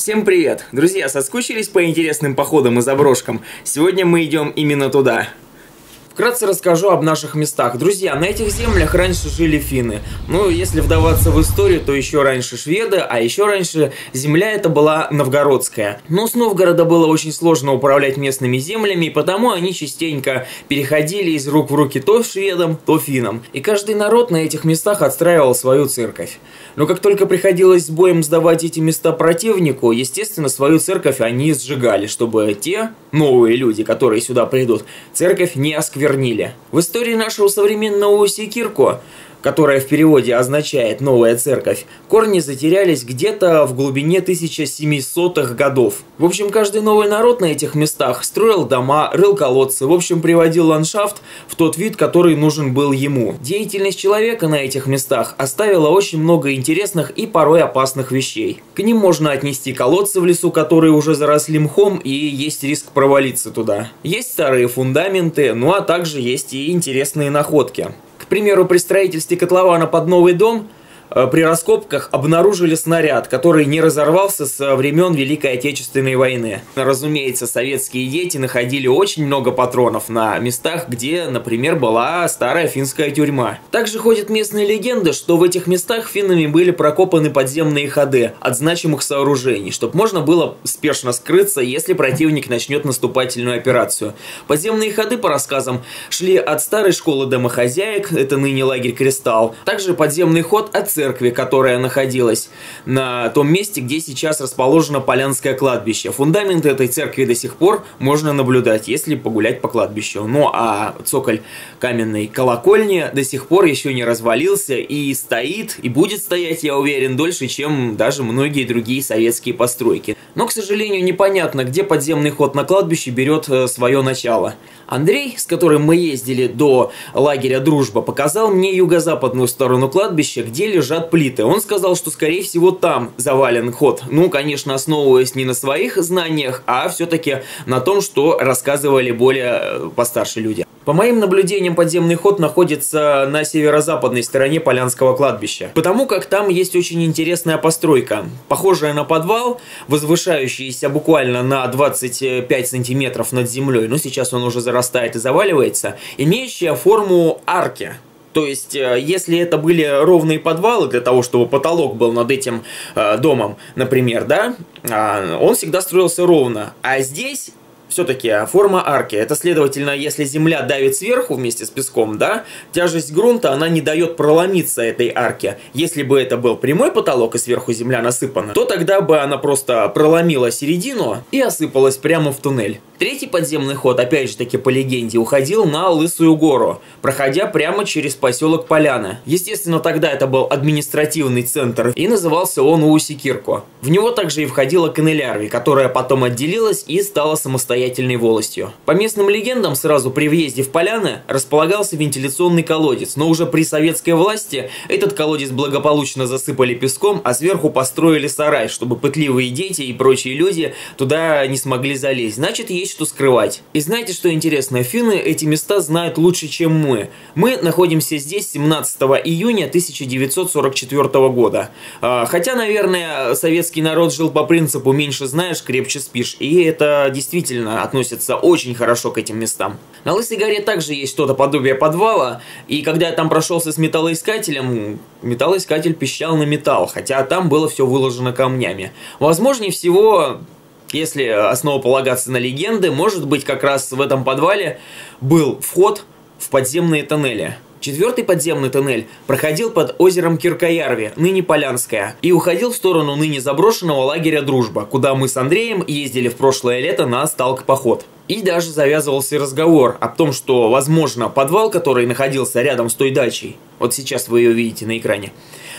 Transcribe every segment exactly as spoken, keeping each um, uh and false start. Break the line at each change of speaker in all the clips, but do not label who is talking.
Всем привет! Друзья, соскучились по интересным походам и заброшкам? Сегодня мы идем именно туда. Вкратце расскажу об наших местах. Друзья, на этих землях раньше жили финны. Ну, если вдаваться в историю, то еще раньше шведы, а еще раньше земля эта была новгородская. Но с Новгорода было очень сложно управлять местными землями, и потому они частенько переходили из рук в руки то шведам, то финнам. И каждый народ на этих местах отстраивал свою церковь. Но как только приходилось с боем сдавать эти места противнику, естественно, свою церковь они сжигали, чтобы те новые люди, которые сюда придут, церковь не осквернили. В истории нашего современного Уссикирко, которая в переводе означает «новая церковь», корни затерялись где-то в глубине тысяча семисотых годов. В общем, каждый новый народ на этих местах строил дома, рыл колодцы, в общем, приводил ландшафт в тот вид, который нужен был ему. Деятельность человека на этих местах оставила очень много интересных и порой опасных вещей. К ним можно отнести колодцы в лесу, которые уже заросли мхом, и есть риск провалиться туда. Есть старые фундаменты, ну а также есть и интересные находки. К примеру, при строительстве котлована под новый дом при раскопках обнаружили снаряд, который не разорвался со времен Великой Отечественной войны. Разумеется, советские дети находили очень много патронов на местах, где, например, была старая финская тюрьма. Также ходит местная легенда, что в этих местах финнами были прокопаны подземные ходы от значимых сооружений, чтобы можно было спешно скрыться, если противник начнет наступательную операцию. Подземные ходы, по рассказам, шли от старой школы домохозяек, это ныне лагерь Кристалл, также подземный ход от церкви, церкви, которая находилась на том месте, где сейчас расположено Полянское кладбище. Фундамент этой церкви до сих пор можно наблюдать, если погулять по кладбищу. Ну а цоколь каменной колокольни до сих пор еще не развалился и стоит, и будет стоять, я уверен, дольше, чем даже многие другие советские постройки. Но, к сожалению, непонятно, где подземный ход на кладбище берет свое начало. Андрей, с которым мы ездили до лагеря Дружба, показал мне юго-западную сторону кладбища, где лежат плиты. Он сказал, что скорее всего там завален ход. Ну, конечно, основываясь не на своих знаниях, а все-таки на том, что рассказывали более постарше люди. По моим наблюдениям, подземный ход находится на северо-западной стороне Полянского кладбища, потому как там есть очень интересная постройка, похожая на подвал, возвышающийся буквально на двадцать пять сантиметров над землей, но сейчас он уже зарастает и заваливается, имеющая форму арки. То есть, если это были ровные подвалы для того, чтобы потолок был над этим э, домом, например, да, э, он всегда строился ровно, а здесь все-таки форма арки. Это, следовательно, если земля давит сверху вместе с песком, да, тяжесть грунта, она не дает проломиться этой арке. Если бы это был прямой потолок и сверху земля насыпана, то тогда бы она просто проломила середину и осыпалась прямо в туннель. Третий подземный ход, опять же таки по легенде, уходил на Лысую гору, проходя прямо через поселок Поляна. Естественно, тогда это был административный центр, и назывался он Уссикирко. В него также и входила Канелярви, которая потом отделилась и стала самостоятельной волостью. По местным легендам, сразу при въезде в Поляны располагался вентиляционный колодец, но уже при советской власти этот колодец благополучно засыпали песком, а сверху построили сарай, чтобы пытливые дети и прочие люди туда не смогли залезть. Значит, есть что скрывать. И знаете, что интересно? Финны эти места знают лучше, чем мы. Мы находимся здесь семнадцатого июня тысяча девятьсот сорок четвёртого года. Хотя, наверное, советский народ жил по принципу «меньше знаешь, крепче спишь». И это действительно относится очень хорошо к этим местам. На Лысой горе также есть что-то подобие подвала. И когда я там прошелся с металлоискателем, металлоискатель пищал на металл. Хотя там было все выложено камнями. Возможнее всего, если основополагаться на легенды, может быть, как раз в этом подвале был вход в подземные тоннели. Четвертый подземный тоннель проходил под озером Киркоярви, ныне Полянская, и уходил в сторону ныне заброшенного лагеря Дружба, куда мы с Андреем ездили в прошлое лето на сталк-поход. И даже завязывался разговор о том, что, возможно, подвал, который находился рядом с той дачей, вот сейчас вы ее видите на экране,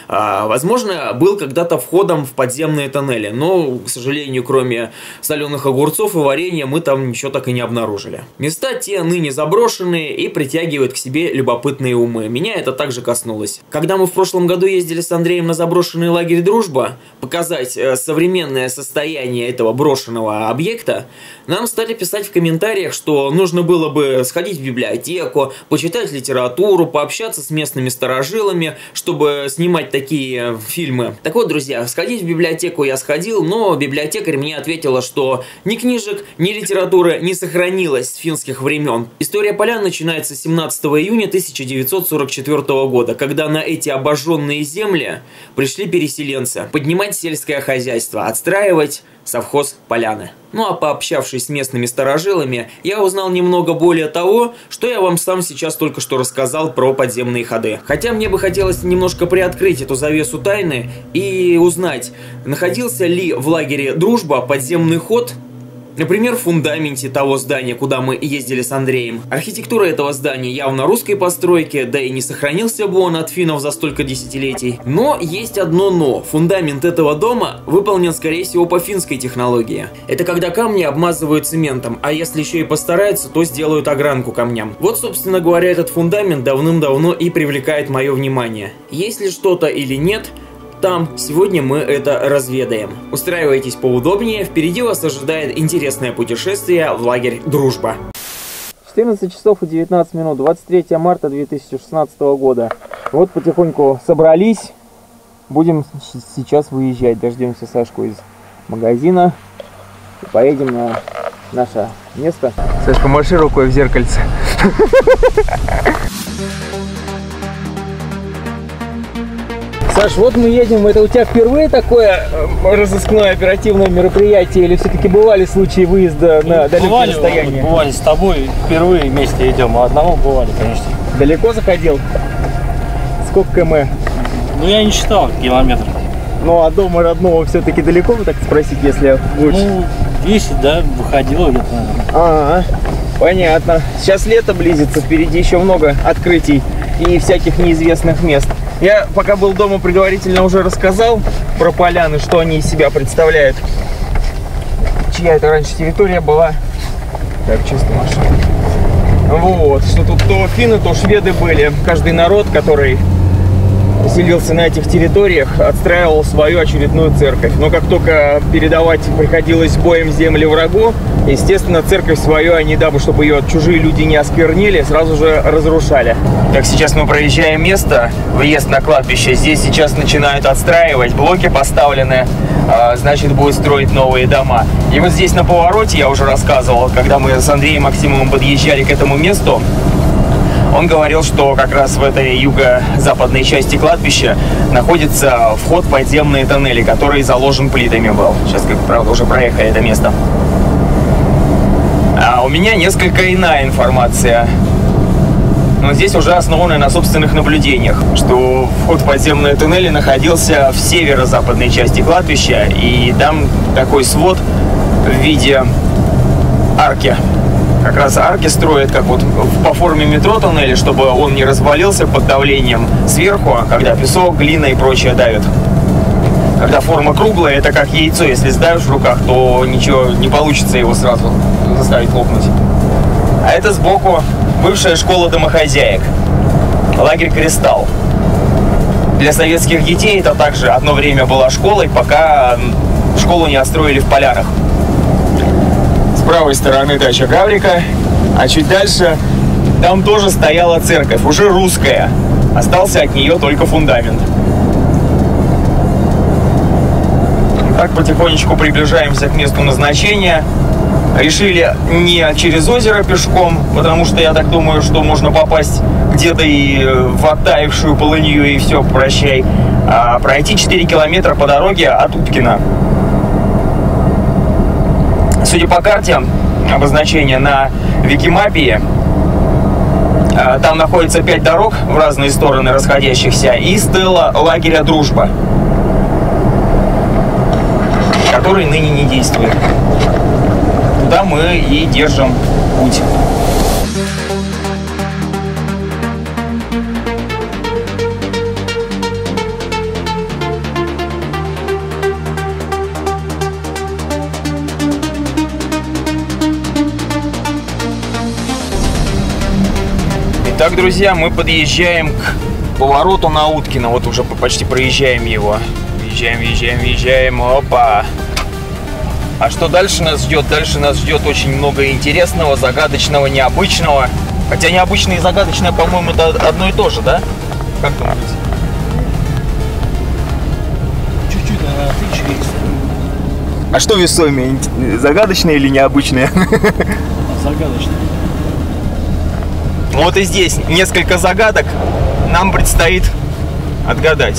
возможно, был когда-то входом в подземные тоннели, но, к сожалению, кроме соленых огурцов и варенья, мы там ничего так и не обнаружили. Места те ныне заброшенные и притягивают к себе любопытные умы. Меня это также коснулось. Когда мы в прошлом году ездили с Андреем на заброшенный лагерь Дружба, показать современное состояние этого брошенного объекта, нам стали писать в комментариях, что нужно было бы сходить в библиотеку, почитать литературу, пообщаться с местными старожилами, чтобы снимать такие фильмы. Так вот, друзья, сходить в библиотеку я сходил, но библиотекарь мне ответила, что ни книжек, ни литературы не сохранилось с финских времен. История полян начинается семнадцатого июня тысяча девятьсот сорок четвёртого года, когда на эти обожженные земли пришли переселенцы поднимать сельское хозяйство, отстраивать совхоз «Поляны». Ну а пообщавшись с местными старожилами, я узнал немного более того, что я вам сам сейчас только что рассказал про подземные ходы. Хотя мне бы хотелось немножко приоткрыть эту завесу тайны и узнать, находился ли в лагере «Дружба» подземный ход, например, в фундаменте того здания, куда мы ездили с Андреем. Архитектура этого здания явно русской постройки, да и не сохранился бы он от финнов за столько десятилетий. Но есть одно но. Фундамент этого дома выполнен, скорее всего, по финской технологии. Это когда камни обмазывают цементом, а если еще и постараются, то сделают огранку камням. Вот, собственно говоря, этот фундамент давным-давно и привлекает мое внимание. Есть ли что-то или нет, там сегодня мы это разведаем. Устраивайтесь поудобнее, впереди вас ожидает интересное путешествие в лагерь «Дружба». четырнадцать часов и девятнадцать минут, двадцать третьего марта две тысячи шестнадцатого года. Вот потихоньку собрались, будем сейчас выезжать. Дождемся Сашку из магазина и поедем на наше место. Саш, помаши рукой в зеркальце. Саш, вот мы едем, это у тебя впервые такое разыскное оперативное мероприятие, или все-таки бывали случаи выезда на далекие расстояния?
Бывали с тобой, впервые вместе идем, а одного бывали, конечно.
Далеко заходил? Сколько км?
Ну, я не считал километров.
Ну, а дома родного все-таки далеко, вы так спросить, если лучше?
Ну, десять, да, выходило где-то, наверное.
А, понятно. Сейчас лето близится, впереди еще много открытий и всяких неизвестных мест. Я пока был дома, предварительно уже рассказал про поляны, что они из себя представляют. Чья это раньше территория была? Так, чисто машина. Вот, что тут то финны, то шведы были. Каждый народ, который селился на этих территориях, отстраивал свою очередную церковь. Но как только передавать приходилось боем земли врагу, естественно, церковь свою они, дабы чтобы ее чужие люди не осквернили, сразу же разрушали. Так, сейчас мы проезжаем место, въезд на кладбище. Здесь сейчас начинают отстраивать, блоки поставлены, значит, будут строить новые дома. И вот здесь на повороте, я уже рассказывал, когда мы с Андреем Максимовым подъезжали к этому месту, он говорил, что как раз в этой юго-западной части кладбища находится вход в подземные тоннели, который заложен плитами был. Сейчас, как правда, уже проехали это место. А у меня несколько иная информация. Но здесь уже основанная на собственных наблюдениях, что вход в подземные туннели находился в северо-западной части кладбища, и там такой свод в виде арки. Как раз арки строят как вот по форме метро тоннели, чтобы он не развалился под давлением сверху, когда песок, глина и прочее давят. Когда форма круглая, это как яйцо, если сдавишь в руках, то ничего не получится его сразу заставить лопнуть. А это сбоку бывшая школа домохозяек, лагерь «Кристалл». Для советских детей это также одно время была школой, пока школу не отстроили в Полянах. С правой стороны дача Гаврика, а чуть дальше там тоже стояла церковь, уже русская. Остался от нее только фундамент. Так потихонечку приближаемся к месту назначения. Решили не через озеро пешком, потому что я так думаю, что можно попасть где-то и в оттаившую полынью, и все, прощай. А пройти четыре километра по дороге от Уткина. Судя по карте, обозначение на Викимапе, там находится пять дорог в разные стороны расходящихся и стела лагеря «Дружба», который ныне не действует. Туда мы и держим путь. Итак, друзья, мы подъезжаем к повороту на Уткино. Вот уже почти проезжаем его. Въезжаем, въезжаем, въезжаем. Опа! А что дальше нас ждет? Дальше нас ждет очень много интересного, загадочного, необычного. Хотя необычное и загадочное, по-моему, это одно и то же, да? Как думаете? А что весомее? Загадочные или необычные?
Загадочные.
Вот и здесь несколько загадок нам предстоит отгадать.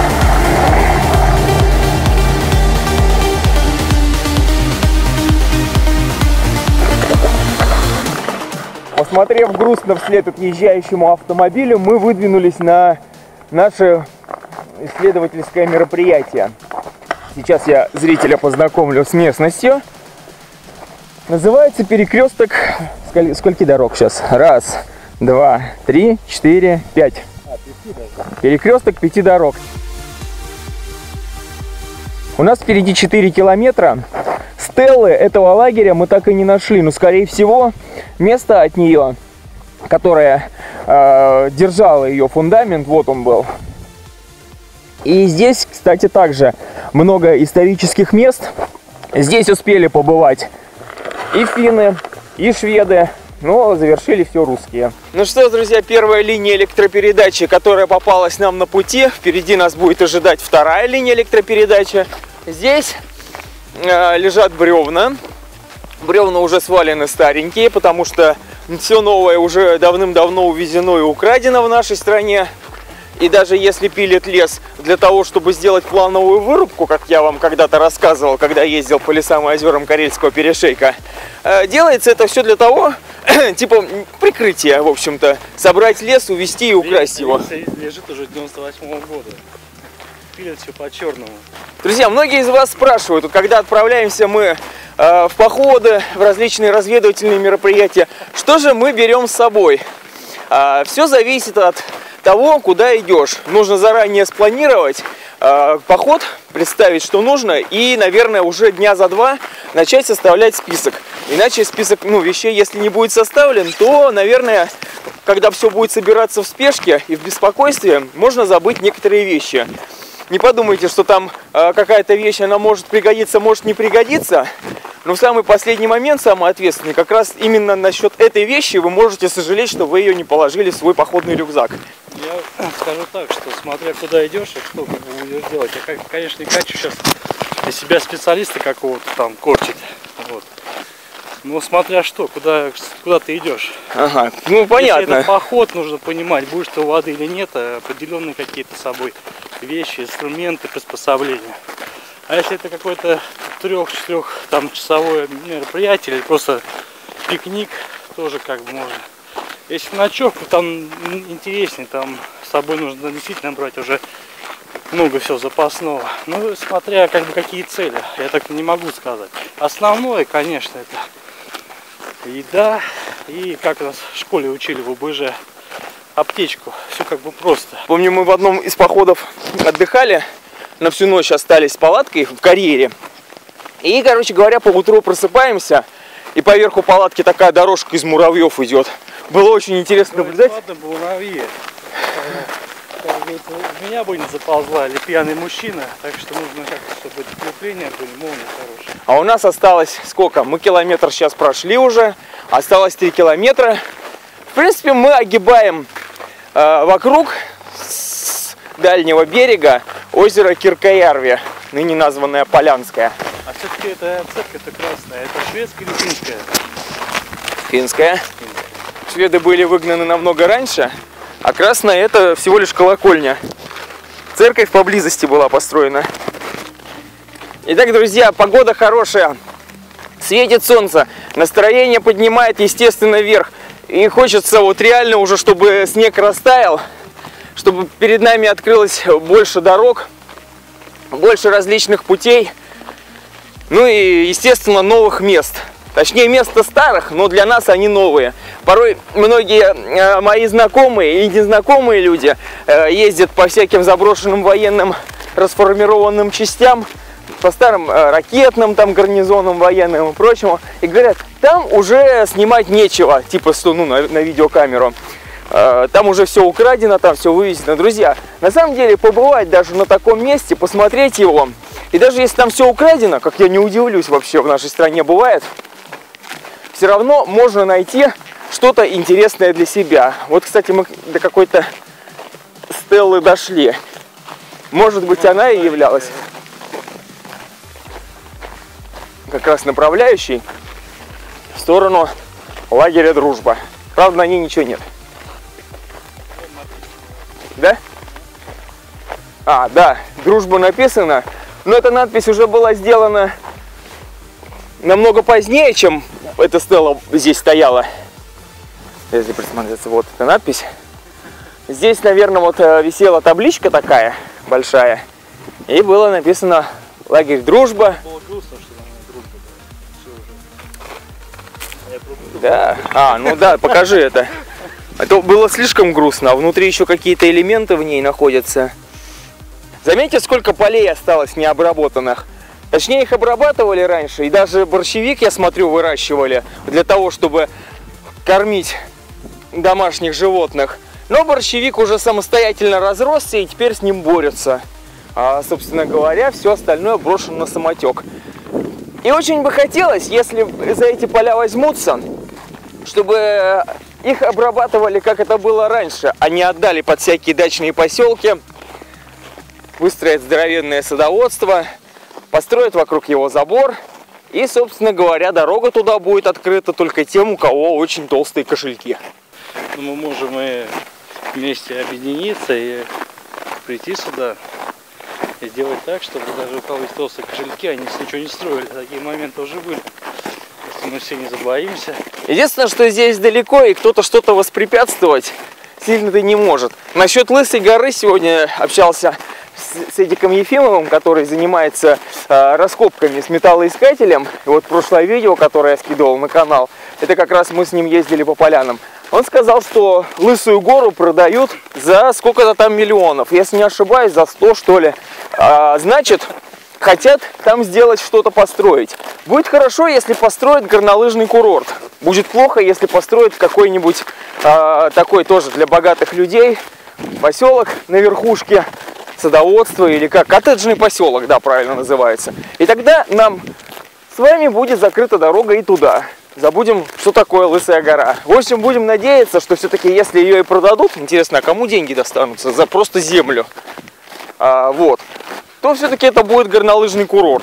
Посмотрев грустно вслед отъезжающему автомобилю, мы выдвинулись на наше исследовательское мероприятие. Сейчас я зрителя познакомлю с местностью. Называется перекресток сколь... скольки дорог сейчас? Раз, два, три, четыре, пять. Перекресток пяти дорог. У нас впереди четыре километра. Стеллы этого лагеря мы так и не нашли, но, скорее всего, место от нее, которое э, держало ее фундамент, вот он был. И здесь, кстати, также много исторических мест. Здесь успели побывать и финны, и шведы, но завершили все русские. Ну что, друзья, первая линия электропередачи, которая попалась нам на пути. Впереди нас будет ожидать вторая линия электропередачи. Здесь э, лежат бревна. Бревна уже свалены старенькие, потому что все новое уже давным-давно увезено и украдено в нашей стране. И даже если пилит лес для того, чтобы сделать плановую вырубку, как я вам когда-то рассказывал, когда ездил по лесам и озерам Карельского перешейка, делается это все для того, типа прикрытия, в общем-то, собрать лес, увезти и украсть его.
Лес лежит уже девяносто восьмого года. Пилят все по-черному.
Друзья, многие из вас спрашивают, когда отправляемся мы э, в походы, в различные разведывательные мероприятия, что же мы берем с собой? Э, все зависит от того, куда идешь. Нужно заранее спланировать э, поход, представить, что нужно, и, наверное, уже дня за два начать составлять список. Иначе список, ну, вещей, если не будет составлен, то, наверное, когда все будет собираться в спешке и в беспокойстве, можно забыть некоторые вещи. Не подумайте, что там э, какая-то вещь, она может пригодиться, может не пригодиться. Но в самый последний момент, самый ответственный, как раз именно насчет этой вещи вы можете сожалеть, что вы ее не положили в свой походный рюкзак.
Я скажу так, что смотря куда идешь и что будешь делать. Я, конечно, не хочу сейчас из себя специалиста какого-то там корчить. Вот. Но смотря что, куда, куда ты идешь.
Ага, ну понятно.
Если это поход, нужно понимать, будешь ты у воды или нет, определенные какие-то с собой вещи, инструменты, приспособления. А если это какой-то трех-четырех там часовое мероприятие или просто пикник, тоже как бы можно. Если ночевку, там интереснее, там с собой нужно действительно брать уже много всего запасного. Ну, смотря как бы какие цели, я так не могу сказать. Основное, конечно, это еда и, как нас в школе учили в ОБЖ, аптечку. Все как бы просто.
Помню, мы в одном из походов отдыхали, на всю ночь остались с палаткой в карьере. И, короче говоря, по утру просыпаемся, и поверху палатки такая дорожка из муравьев идет. Было очень интересно наблюдать.
Ладно бы муравьи. В меня бы не заползла, или пьяный мужчина, так что нужно как-то, чтобы крепления были, молнии хорошие.
А у нас осталось сколько? Мы километр сейчас прошли уже, осталось три километра. В принципе, мы огибаем э, вокруг с дальнего берега озеро Киркоярви, ныне названное Полянское.
А все-таки эта церковь-то красная, это шведская или финская?
Финская. Шведы были выгнаны намного раньше, а красная это всего лишь колокольня. Церковь поблизости была построена. Итак, друзья, погода хорошая. Светит солнце, настроение поднимает, естественно, вверх. И хочется вот реально уже, чтобы снег растаял, чтобы перед нами открылось больше дорог, больше различных путей, ну и, естественно, новых мест. Точнее, места старых, но для нас они новые. Порой многие э, мои знакомые и незнакомые люди э, ездят по всяким заброшенным военным расформированным частям, по старым э, ракетным там гарнизонам военным и прочему, и говорят, там уже снимать нечего, типа что, ну, на, на видеокамеру. Э, там уже все украдено, там все вывезено. Друзья, на самом деле побывать даже на таком месте, посмотреть его, и даже если там все украдено, как я не удивлюсь, вообще в нашей стране бывает, все равно можно найти что-то интересное для себя. Вот, кстати, мы до какой-то стеллы дошли. Может быть, она и являлась. как раз направляющий в сторону лагеря Дружба. Правда, на ней ничего нет. Да? А, да, Дружба написано, но эта надпись уже была сделана намного позднее, чем эта стела здесь стояла. Если присмотреться, вот эта надпись. Здесь, наверное, вот висела табличка такая большая, и было написано лагерь Дружба. Да, а, ну да, покажи это. Это было слишком грустно, а внутри еще какие-то элементы в ней находятся. Заметьте, сколько полей осталось необработанных. Точнее, их обрабатывали раньше, и даже борщевик, я смотрю, выращивали для того, чтобы кормить домашних животных. Но борщевик уже самостоятельно разросся, и теперь с ним борются. А, собственно говоря, все остальное брошено на самотек. И очень бы хотелось, если за эти поля возьмутся, чтобы их обрабатывали, как это было раньше, а не отдали под всякие дачные поселки, выстроят здоровенное садоводство, построят вокруг его забор, и, собственно говоря, дорога туда будет открыта только тем, у кого очень толстые кошельки.
Мы можем и вместе объединиться и прийти сюда и сделать так, чтобы даже у кого есть толстые кошельки, они ничего не строили. Такие моменты уже были. Если мы все не забоимся.
Единственное, что здесь далеко, и кто-то что-то воспрепятствовать сильно-то не может. Насчет Лысой горы сегодня общался с, с Эдиком Ефимовым, который занимается э, раскопками с металлоискателем. И вот прошлое видео, которое я скидывал на канал, это как раз мы с ним ездили по полянам. Он сказал, что Лысую гору продают за сколько-то там миллионов. Если не ошибаюсь, за сто, что ли. А, значит, хотят там сделать что-то, построить. Будет хорошо, если построят горнолыжный курорт. Будет плохо, если построят какой-нибудь а, такой тоже для богатых людей поселок на верхушке, садоводство или как, коттеджный поселок, да, правильно называется. И тогда нам с вами будет закрыта дорога и туда. Забудем, что такое Лысая гора. В общем, будем надеяться, что все-таки, если ее и продадут, интересно, а кому деньги достанутся за просто землю, а, вот, то все-таки это будет горнолыжный курорт,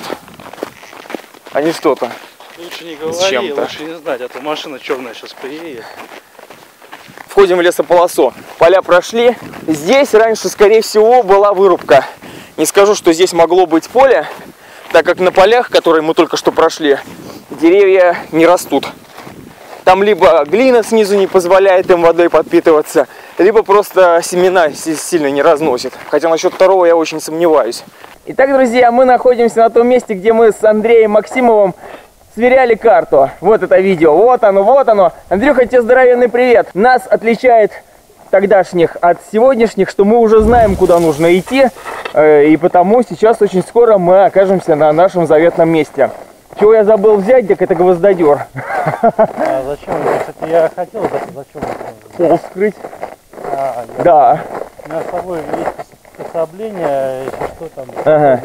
а не что-то.
Лучше не говори, лучше не знать, а то машина черная сейчас приедет.
Входим в лесополосу. Поля прошли. Здесь раньше, скорее всего, была вырубка. Не скажу, что здесь могло быть поле, так как на полях, которые мы только что прошли, деревья не растут. Там либо глина снизу не позволяет им водой подпитываться, либо просто семена сильно не разносит. Хотя насчет второго я очень сомневаюсь. Итак, друзья, мы находимся на том месте, где мы с Андреем Максимовым сверяли карту. Вот это видео. Вот оно, вот оно. Андрюха, тебе здоровенный привет. Нас отличает тогдашних от сегодняшних, что мы уже знаем, куда нужно идти. И потому сейчас очень скоро мы окажемся на нашем заветном месте. Чего я забыл взять, так это гвоздодер.
А зачем? Кстати, я хотел, зачем?
Пол скрыть.
А, я...
Да.
У меня с собой есть приспособление, если что там.
Ага.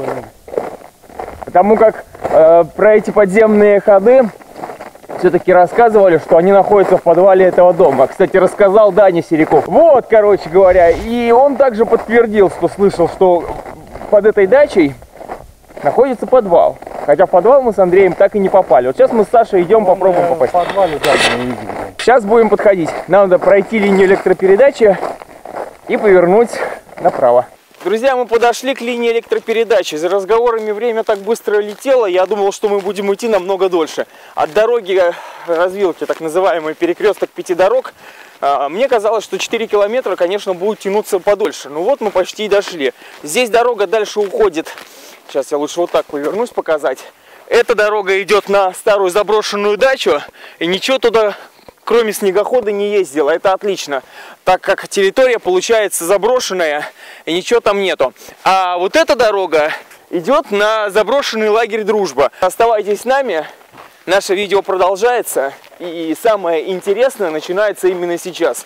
Потому как э, про эти подземные ходы все-таки рассказывали, что они находятся в подвале этого дома. Кстати, рассказал Даня Сериков. Вот, короче говоря, и он также подтвердил, что слышал, что под этой дачей находится подвал. Хотя в подвал мы с Андреем так и не попали. Вот сейчас мы с Сашей идем, он попробуем попасть.
В подвале, да, не видели.
Сейчас будем подходить. Нам надо пройти линию электропередачи и повернуть направо. Друзья, мы подошли к линии электропередачи. За разговорами время так быстро летело, я думал, что мы будем идти намного дольше. От дороги развилки, так называемый перекресток пяти дорог, мне казалось, что четыре километра, конечно, будет тянуться подольше. Ну вот мы почти и дошли. Здесь дорога дальше уходит. Сейчас я лучше вот так повернусь, показать. Эта дорога идет на старую заброшенную дачу, и ничего туда, кроме снегохода, не ездила. Это отлично, так как территория получается заброшенная, и ничего там нету. А вот эта дорога идет на заброшенный лагерь Дружба. Оставайтесь с нами, наше видео продолжается, и самое интересное начинается именно сейчас.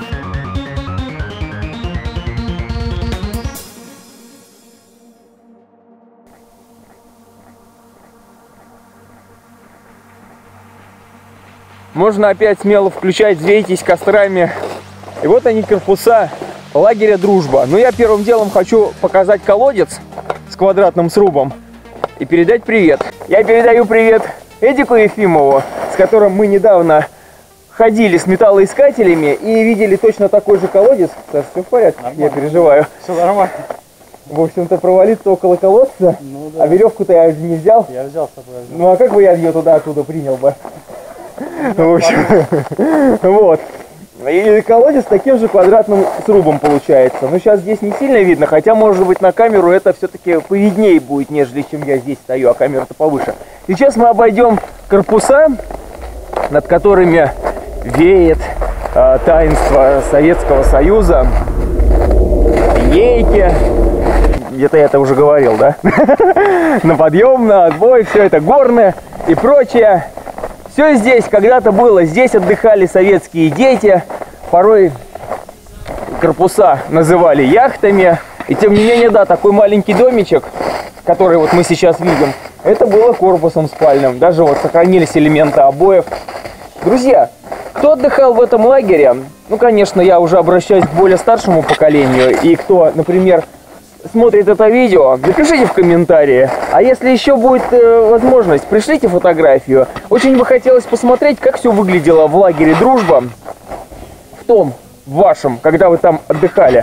Можно опять смело включать, вейтесь кострами. И вот они, корпуса лагеря Дружба. Но я первым делом хочу показать колодец с квадратным срубом и передать привет. Я передаю привет Эдику Ефимову, с которым мы недавно ходили с металлоискателями и видели точно такой же колодец. Саш, все в порядке? Нормально. Я переживаю.
Все нормально.
В общем-то, провалиться около колодца, ну, да. А веревку-то я не взял.
Я взял с собой. Взял.
Ну а как бы я ее туда оттуда принял бы? Ну, в общем, вот. И колодец с таким же квадратным срубом получается. Но сейчас здесь не сильно видно, хотя, может быть, на камеру это все-таки повиднее будет, нежели чем я здесь стою, а камера-то повыше. Сейчас мы обойдем корпуса, над которыми веет э, таинство Советского Союза, линейки. Где-то я это уже говорил, да? На подъем, на отбой, все это горное и прочее. Все здесь когда-то было, здесь отдыхали советские дети, порой корпуса называли яхтами. И тем не менее, да, такой маленький домичек, который вот мы сейчас видим, это было корпусом спальным. Даже вот сохранились элементы обоев. Друзья, кто отдыхал в этом лагере? Ну, конечно, я уже обращаюсь к более старшему поколению. И кто, например, смотрит это видео, напишите в комментарии. А если еще будет э, возможность, пришлите фотографию. Очень бы хотелось посмотреть, как все выглядело в лагере «Дружба», в том, в вашем, когда вы там отдыхали.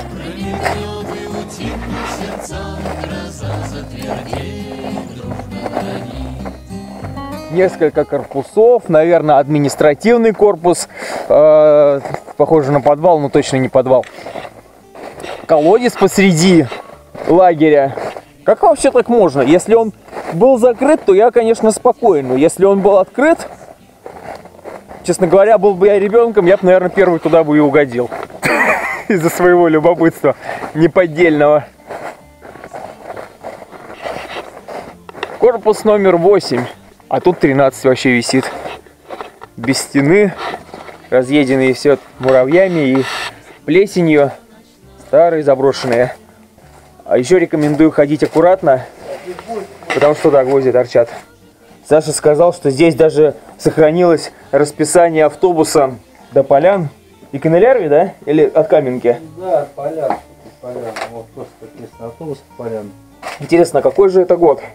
Несколько корпусов, наверное, административный корпус, э, похоже на подвал, но точно не подвал. Колодец посреди лагеря. Как вообще так можно? Если он был закрыт, то я, конечно, спокоен. Но если он был открыт, честно говоря, был бы я ребенком, я бы, наверное, первый туда бы и угодил. Из-за своего любопытства неподдельного. Корпус номер восемь. А тут тринадцать вообще висит. Без стены. Разъеденные все муравьями и плесенью. Старые, заброшенные. А еще рекомендую ходить аккуратно, потому что да, гвозди торчат. Саша сказал, что здесь даже сохранилось расписание автобуса до Полян. И Канелярви, да? Или от Каменки?
Да, от Полян. От Полян. Вот просто написано автобус от Полян.
Интересно, какой же это год?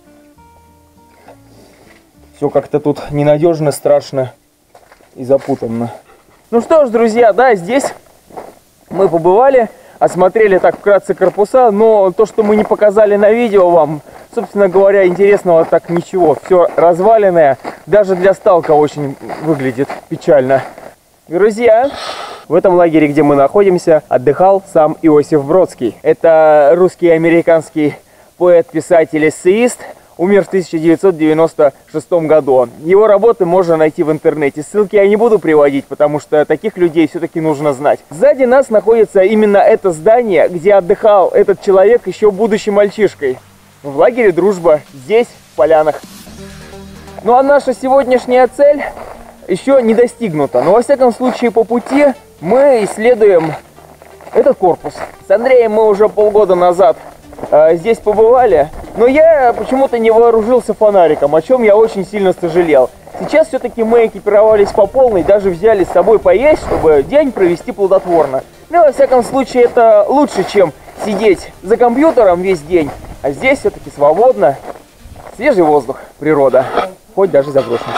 Все как-то тут ненадежно, страшно и запутанно. Ну что ж, друзья, да, здесь мы побывали. Осмотрели так вкратце корпуса, но то, что мы не показали на видео вам, собственно говоря, интересного так ничего. Все разваленное, даже для сталка очень выглядит печально. Друзья, в этом лагере, где мы находимся, отдыхал сам Иосиф Бродский. Это русский и американский поэт, писатель, эссеист. Умер в тысяча девятьсот девяносто шестом году. Его работы можно найти в интернете. Ссылки я не буду приводить, потому что таких людей все-таки нужно знать. Сзади нас находится именно это здание, где отдыхал этот человек еще будучи мальчишкой. В лагере «Дружба», здесь, в Полянах. Ну а наша сегодняшняя цель еще не достигнута. Но во всяком случае по пути мы исследуем этот корпус. С Андреем мы уже полгода назад здесь побывали, но я почему-то не вооружился фонариком, о чем я очень сильно сожалел. Сейчас все-таки мы экипировались по полной, даже взяли с собой поесть, чтобы день провести плодотворно. Ну, во всяком случае, это лучше, чем сидеть за компьютером весь день, а здесь все-таки свободно, свежий воздух, природа, хоть даже заброшенный.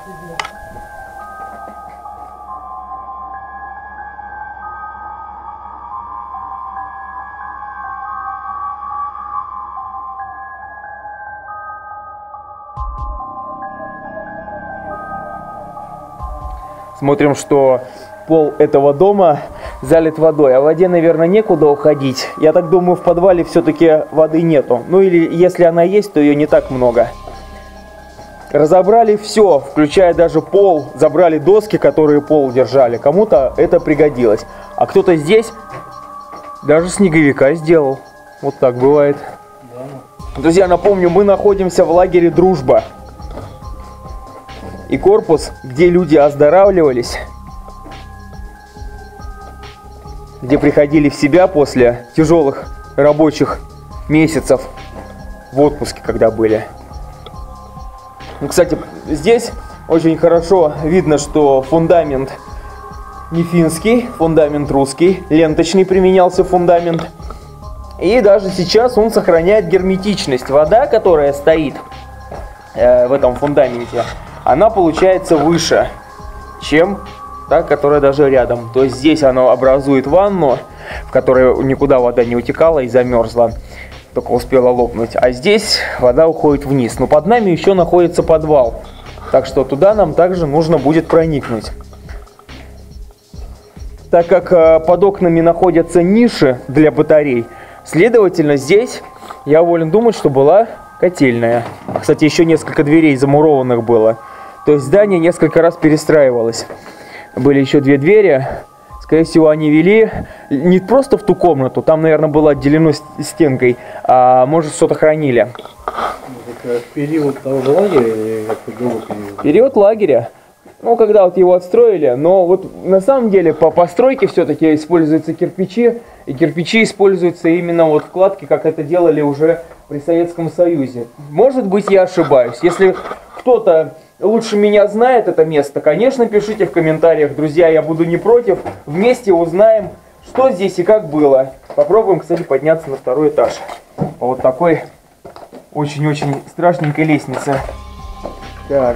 Смотрим, что пол этого дома залит водой. А в воде, наверное, некуда уходить. Я так думаю, в подвале все-таки воды нету. Ну или если она есть, то ее не так много. Разобрали все, включая даже пол. Забрали доски, которые пол держали. Кому-то это пригодилось. А кто-то здесь даже снеговика сделал. Вот так бывает. Друзья, напомню, мы находимся в лагере «Дружба». И корпус, где люди оздоравливались, где приходили в себя после тяжелых рабочих месяцев в отпуске, когда были. Ну, кстати, здесь очень хорошо видно, что фундамент не финский, фундамент русский, ленточный применялся фундамент. И даже сейчас он сохраняет герметичность. Вода, которая стоит э, в этом фундаменте, она получается выше, чем та, которая даже рядом. То есть здесь она образует ванну, в которой никуда вода не утекала и замерзла, только успела лопнуть. А здесь вода уходит вниз. Но под нами еще находится подвал, так что туда нам также нужно будет проникнуть. Так как э, под окнами находятся ниши для батарей, следовательно, здесь, я волен думать, что была котельная. Кстати, еще несколько дверей замурованных было. То есть здание несколько раз перестраивалось. Были еще две двери. Скорее всего, они вели не просто в ту комнату, там, наверное, было отделено стенкой, а может, что-то хранили.
Это период того же лагеря или как-то другой период?
Период лагеря. Ну, когда вот его отстроили, но вот на самом деле по постройке все-таки используются кирпичи, и кирпичи используются именно вот в кладке, как это делали уже при Советском Союзе. Может быть, я ошибаюсь. Если кто-то лучше меня знает это место, конечно, пишите в комментариях, друзья, я буду не против. Вместе узнаем, что здесь и как было. Попробуем, кстати, подняться на второй этаж. По вот такой очень-очень страшненькой лестнице. Так.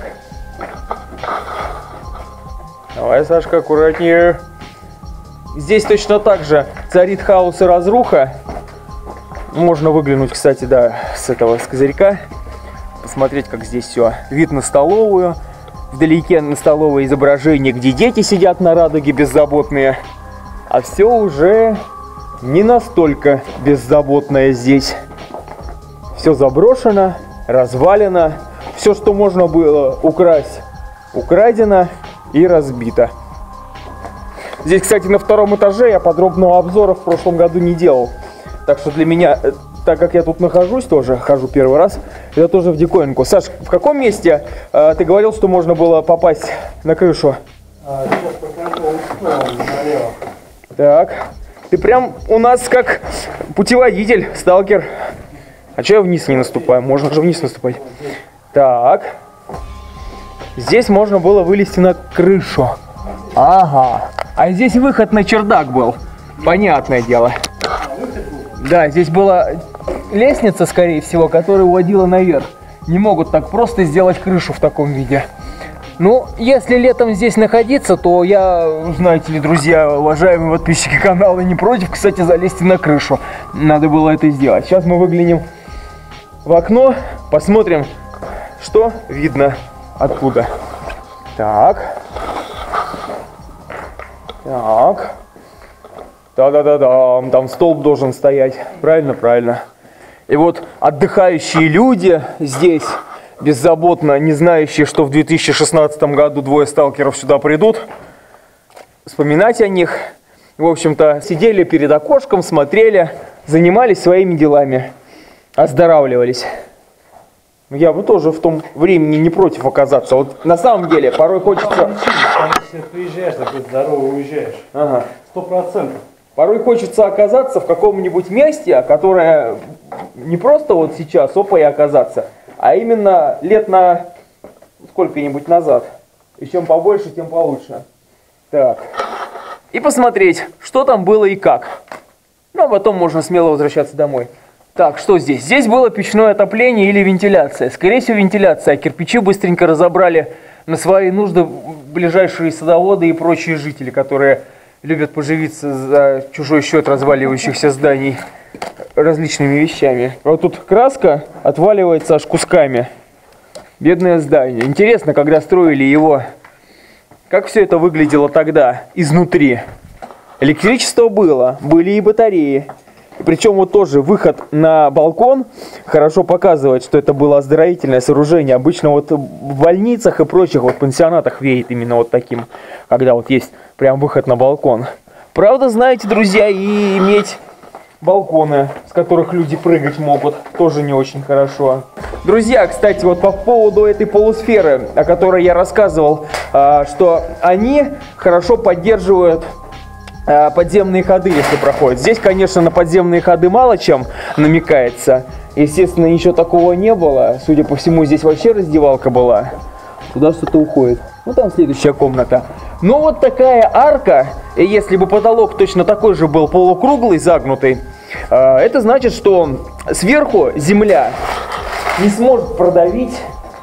Давай, Сашка, аккуратнее. Здесь точно так же царит хаос и разруха. Можно выглянуть, кстати, да, с этого, с козырька. Посмотреть, как здесь все. Вид на столовую. Вдалеке на столовое изображение, где дети сидят на радуге беззаботные. А все уже не настолько беззаботное здесь. Все заброшено, развалено. Все, что можно было украсть, украдено и разбито. Здесь, кстати, на втором этаже я подробного обзора в прошлом году не делал. Так что для меня, так как я тут нахожусь, тоже хожу первый раз, это тоже в диковинку. Саш, в каком месте э, ты говорил, что можно было попасть на крышу?
А,
так, ты прям у нас как путеводитель, сталкер. А что я вниз не наступаю? Можно же вниз наступать. Так. Здесь можно было вылезти на крышу. Ага. А здесь выход на чердак был. Понятное дело. Да, здесь была лестница, скорее всего, которая уводила наверх. Не могут так просто сделать крышу в таком виде. Ну, если летом здесь находиться, то я, знаете ли, друзья, уважаемые подписчики канала, не против, кстати, залезть на крышу. Надо было это сделать. Сейчас мы выглянем в окно, посмотрим, что видно оттуда. Так. Так. Да-да-да-да, там столб должен стоять. Правильно, правильно. И вот отдыхающие люди здесь, беззаботно не знающие, что в две тысячи шестнадцатом году двое сталкеров сюда придут, вспоминать о них. В общем-то, сидели перед окошком, смотрели, занимались своими делами, оздоравливались. Я бы тоже в том времени не против оказаться. Вот на самом деле, порой хочется...
Если ты приезжаешь, так здорово уезжаешь.
Ага.
Сто процентов.
Порой хочется оказаться в каком-нибудь месте, которое не просто вот сейчас, опа, и оказаться, а именно лет на сколько-нибудь назад. И чем побольше, тем получше. Так. И посмотреть, что там было и как. Ну, а потом можно смело возвращаться домой. Так, что здесь? Здесь было печное отопление или вентиляция. Скорее всего, вентиляция. Кирпичи быстренько разобрали на свои нужды ближайшие садоводы и прочие жители, которые любят поживиться за чужой счет разваливающихся зданий различными вещами. Вот тут краска отваливается аж кусками. Бедное здание. Интересно, когда строили его, как все это выглядело тогда изнутри. Электричество было, были и батареи. Причем вот тоже выход на балкон хорошо показывает, что это было оздоровительное сооружение. Обычно вот в больницах и прочих вот пансионатах веет именно вот таким, когда вот есть прям выход на балкон. Правда, знаете, друзья, и иметь балконы, с которых люди прыгать могут, тоже не очень хорошо. Друзья, кстати, вот по поводу этой полусферы, о которой я рассказывал, что они хорошо поддерживают подземные ходы, если проходят. Здесь, конечно, на подземные ходы мало чем намекается. Естественно, ничего такого не было. Судя по всему, здесь вообще раздевалка была. Туда что-то уходит. Ну, там следующая комната. Но вот такая арка, и если бы потолок точно такой же был полукруглый, загнутый, это значит, что сверху земля не сможет продавить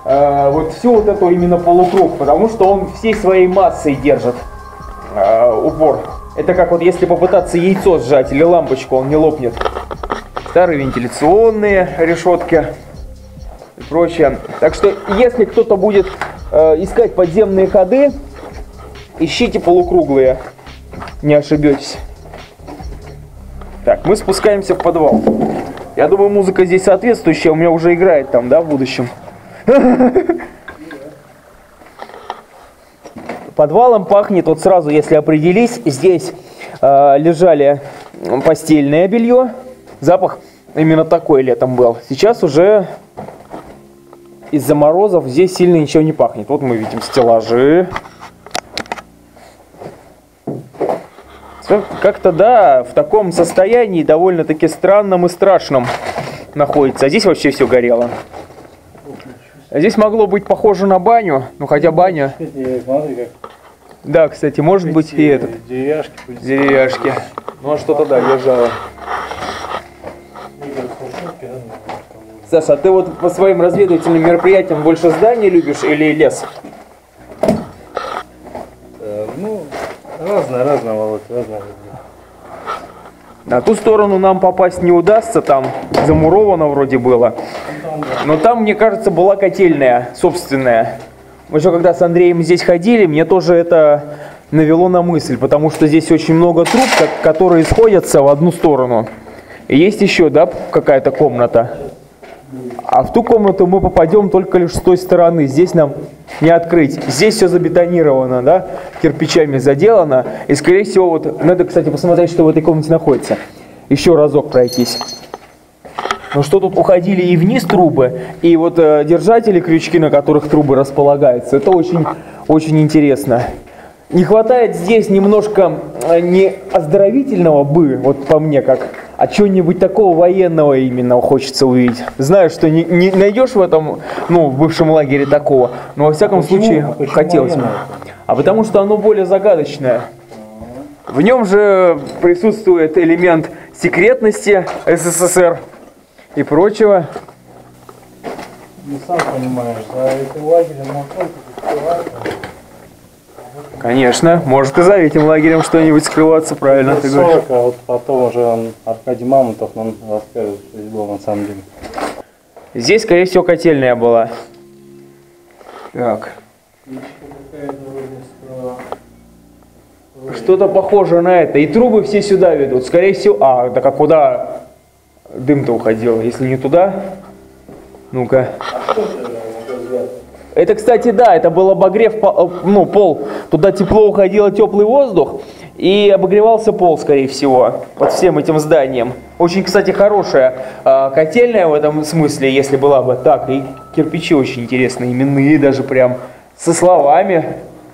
э, вот всю вот эту именно полукруг, потому что он всей своей массой держит э, упор. Это как вот если попытаться яйцо сжать или лампочку, он не лопнет. Старые вентиляционные решетки и прочее. Так что если кто-то будет э, искать подземные ходы, ищите полукруглые, не ошибетесь. Так, мы спускаемся в подвал. Я думаю, музыка здесь соответствующая, у меня уже играет там, да, в будущем. Подвалом пахнет, вот сразу, если определись, здесь э, лежали постельное белье. Запах именно такой летом был. Сейчас уже из-за морозов здесь сильно ничего не пахнет. Вот мы видим стеллажи. Как-то, да, в таком состоянии довольно-таки странном и страшном находится. А здесь вообще все горело. А здесь могло быть похоже на баню, ну хотя баня.
Смотри, как.
Да, кстати, может эти быть и этот.
Деревяшки.
Деревяшки. Ну а что-то, да, лежало. Саша, а ты вот по своим разведывательным мероприятиям больше здания любишь или лес?
Э, ну, разное, разное, Володь, разное.
На ту сторону нам попасть не удастся, там замуровано вроде было. Но там, мне кажется, была котельная собственная. Мы еще когда с Андреем здесь ходили, мне тоже это навело на мысль, потому что здесь очень много труб, которые сходятся в одну сторону. И есть еще, да, какая-то комната. А в ту комнату мы попадем только лишь с той стороны. Здесь нам не открыть. Здесь все забетонировано, да, кирпичами заделано. И, скорее всего, вот надо, кстати, посмотреть, что в этой комнате находится. Еще разок пройтись. Ну что тут уходили и вниз трубы, и вот э, держатели, крючки, на которых трубы располагаются. Это очень, очень интересно. Не хватает здесь немножко э, не оздоровительного бы, вот по мне как, а чего-нибудь такого военного именно хочется увидеть. Знаю, что не, не найдешь в этом, ну, в бывшем лагере такого, но во всяком а случае а хотелось бы. А потому что оно более загадочное. В нем же присутствует элемент секретности СССР и прочего.
Ну, сам понимаешь, за этим лагерем может скрываться.
Конечно, может и за этим лагерем что-нибудь скрываться, правильно ты говоришь.
А вот потом уже он, Аркадий Мамонтов нам расскажет, что здесь было на самом деле.
Здесь, скорее всего, котельная была. Так. Что-то похоже на это. И трубы все сюда ведут. Скорее всего... А, так а куда дым-то уходил? Если не туда? Ну-ка. Это, кстати, да, это был обогрев, ну, пол. Туда тепло уходило, теплый воздух. И обогревался пол, скорее всего, под всем этим зданием. Очень, кстати, хорошая э, котельная в этом смысле, если была бы так. И кирпичи очень интересные, именные даже прям, со словами.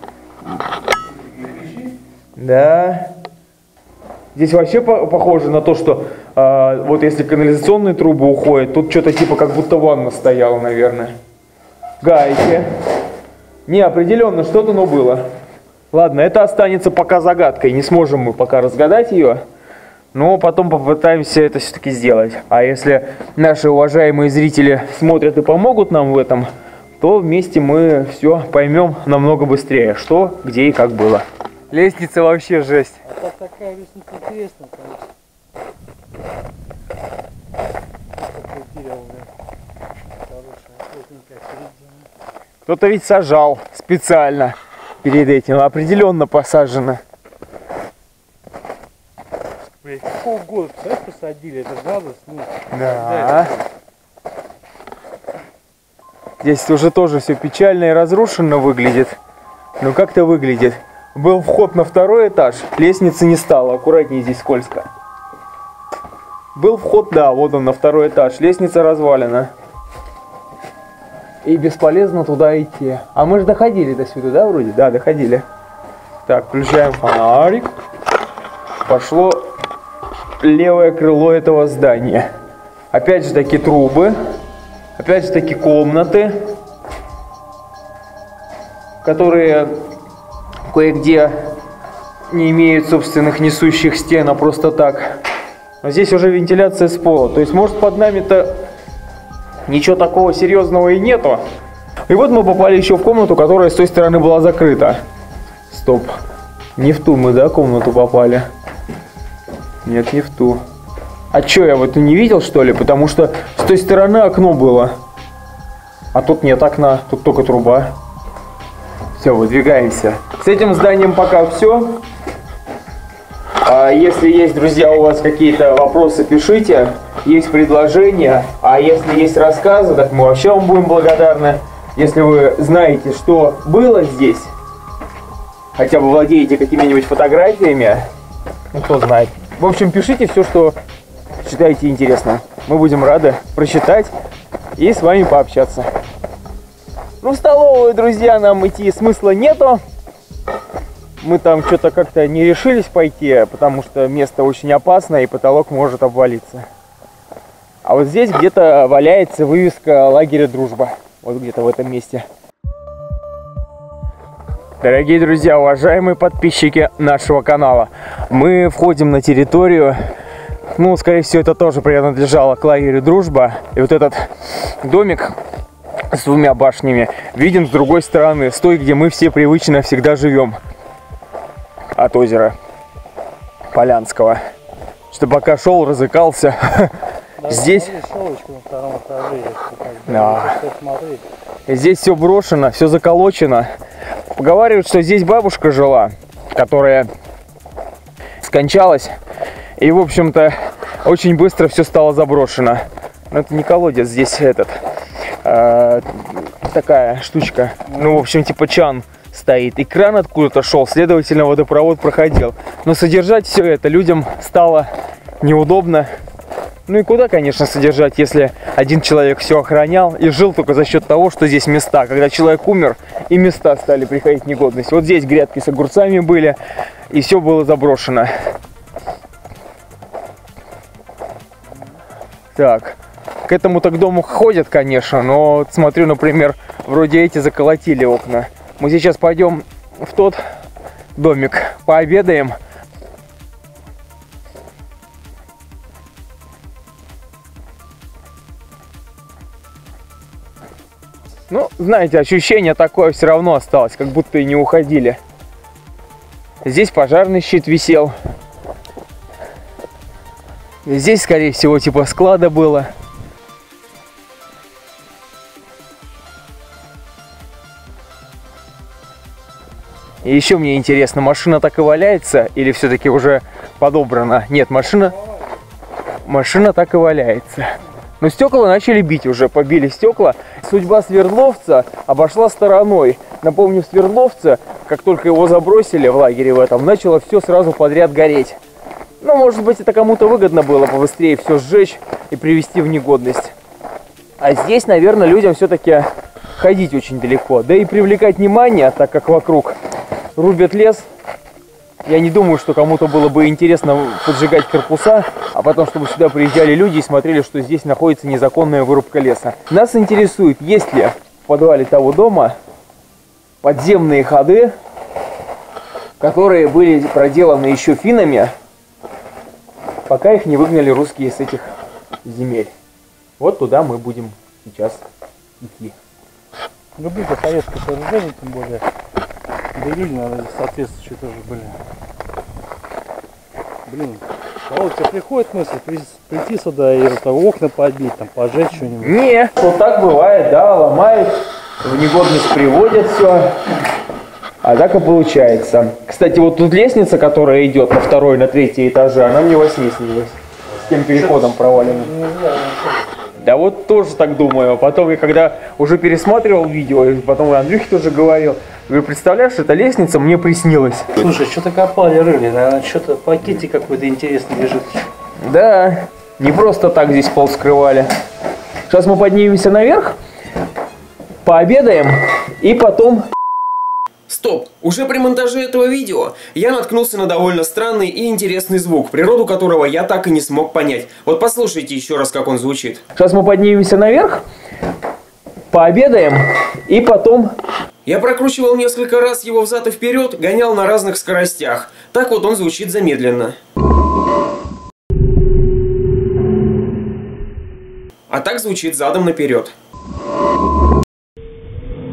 Да. Здесь вообще по похоже на то, что э, вот если канализационные трубы уходят, тут что-то типа как будто ванна стояла, наверное. Гайки. Неопределенно что-то, но было. Ладно, это останется пока загадкой. Не сможем мы пока разгадать ее. Но потом попытаемся это все-таки сделать. А если наши уважаемые зрители смотрят и помогут нам в этом, то вместе мы все поймем намного быстрее, что, где и как было. Лестница вообще жесть.
А так такая лестница интересная, конечно.
Кто-то ведь сажал специально перед этим, определенно посажено.
Блин, какого года, представляешь, посадили, это надо, ну,
да. Здесь уже тоже все печально и разрушенно выглядит. Но как-то выглядит. Был вход на второй этаж, лестницы не стало, аккуратнее, здесь скользко. Был вход, да, вот он на второй этаж, лестница развалена. И бесполезно туда идти. А мы же доходили до сюда, да, вроде? Да, доходили. Так, включаем фонарик. Пошло левое крыло этого здания. Опять же таки трубы. Опять же таки комнаты, которые кое-где не имеют собственных несущих стен, а просто так. Но здесь уже вентиляция с пола. То есть, может, под нами-то ничего такого серьезного и нету. И вот мы попали еще в комнату, которая с той стороны была закрыта. Стоп. Не в ту мы, да, комнату попали? Нет, не в ту. А чё, я в эту не видел, что ли? Потому что с той стороны окно было. А тут нет окна, тут только труба. Все, выдвигаемся. С этим зданием пока все. А если есть, друзья, у вас какие-то вопросы, пишите. Есть предложения. А если есть рассказы, так мы вообще вам будем благодарны. Если вы знаете, что было здесь, хотя бы владеете какими-нибудь фотографиями, ну, кто знает. В общем, пишите все, что считаете интересно. Мы будем рады прочитать и с вами пообщаться. Ну, в столовую, друзья, нам идти смысла нету. Мы там что-то как-то не решились пойти, потому что место очень опасное и потолок может обвалиться. А вот здесь где-то валяется вывеска лагеря «Дружба». Вот где-то в этом месте. Дорогие друзья, уважаемые подписчики нашего канала, мы входим на территорию, ну, скорее всего, это тоже принадлежало к лагерю «Дружба». И вот этот домик с двумя башнями виден с другой стороны, с той, где мы все привычно всегда живем. От озера Полянского. Что пока шел, разыкался. Да, здесь... На втором этаже есть, да. Здесь все брошено, все заколочено. Поговаривают, что здесь бабушка жила, которая скончалась. И, в общем-то, очень быстро все стало заброшено. Но это не колодец, здесь этот... Э, такая штучка. Ну, в общем, типа чан стоит. И кран откуда-то шел, следовательно, водопровод проходил. Но содержать все это людям стало неудобно. Ну и куда, конечно, содержать, если один человек все охранял и жил только за счет того, что здесь места. Когда человек умер, и места стали приходить в негодность. Вот здесь грядки с огурцами были, и все было заброшено. Так, к этому-то к дому ходят, конечно, но вот смотрю, например, вроде эти заколотили окна. Мы сейчас пойдем в тот домик, пообедаем. Ну, знаете, ощущение такое все равно осталось, как будто и не уходили. Здесь пожарный щит висел. Здесь, скорее всего, типа склада было. И еще мне интересно, машина так и валяется или все-таки уже подобрана? Нет, машина, машина так и валяется. Но стекла начали бить уже, побили стекла. Судьба Свердловца обошла стороной. Напомню, в Свердловце, как только его забросили в лагере в этом, начало все сразу подряд гореть. Ну, может быть, это кому-то выгодно было побыстрее все сжечь и привести в негодность. А здесь, наверное, людям все-таки ходить очень далеко. Да и привлекать внимание, так как вокруг рубят лес. Я не думаю, что кому-то было бы интересно поджигать корпуса, а потом, чтобы сюда приезжали люди и смотрели, что здесь находится незаконная вырубка леса. Нас интересует, есть ли в подвале того дома подземные ходы, которые были проделаны еще финнами, пока их не выгнали русские с этих земель. Вот туда мы будем сейчас идти.
Люблю советское сооружение, тем более. Да и люди, наверное, соответствующие тоже были. Блин, а вот тебе приходит мысль прийти сюда и вот, окна подбить, там, пожечь что-нибудь?
Не, вот так бывает, да, ломают, в негодность приводят все. А так и получается. Кстати, вот тут лестница, которая идет на второй, на третий этаже, она мне во сне снилась. С тем переходом проваленным. Да вот тоже так думаю. Потом я когда уже пересматривал видео, и потом и Андрюхе тоже говорил, говорю, представляешь, эта лестница мне приснилась.
Слушай, что-то копали, рыли, наверное, что-то в пакете какой-то интересный лежит.
Да, не просто так здесь пол вскрывали. Сейчас мы поднимемся наверх, пообедаем и потом... Стоп! Уже при монтаже этого видео я наткнулся на довольно странный и интересный звук, природу которого я так и не смог понять. Вот послушайте еще раз, как он звучит. Сейчас мы поднимемся наверх, пообедаем и потом... Я прокручивал несколько раз его взад и вперед, гонял на разных скоростях. Так вот он звучит замедленно. А так звучит задом наперед.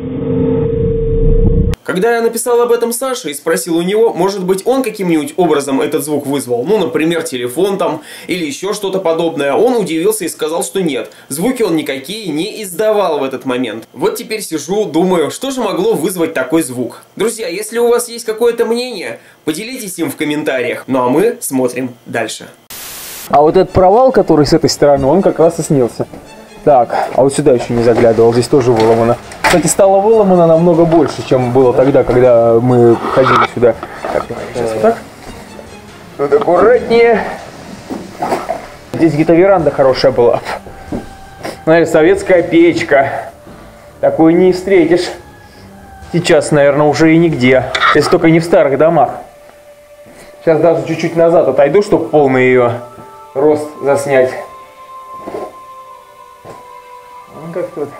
Когда я написал об этом Саше и спросил у него, может быть, он каким-нибудь образом этот звук вызвал, ну, например, телефон там, или еще что-то подобное, он удивился и сказал, что нет, звуки он никакие не издавал в этот момент. Вот теперь сижу, думаю, что же могло вызвать такой звук. Друзья, если у вас есть какое-то мнение, поделитесь им в комментариях. Ну а мы смотрим дальше.
А вот этот провал, который с этой стороны, он как раз и снился. Так, а вот сюда еще не заглядывал, здесь тоже выломано. Кстати, стало выломано намного больше, чем было тогда, когда мы ходили сюда. Так, сейчас вот так. Тут аккуратнее. Здесь где-то веранда хорошая была. Знаешь, советская печка. Такую не встретишь. Сейчас, наверное, уже и нигде. Если только не в старых домах. Сейчас даже чуть-чуть назад отойду, чтобы полный ее рост заснять. Вон как тут.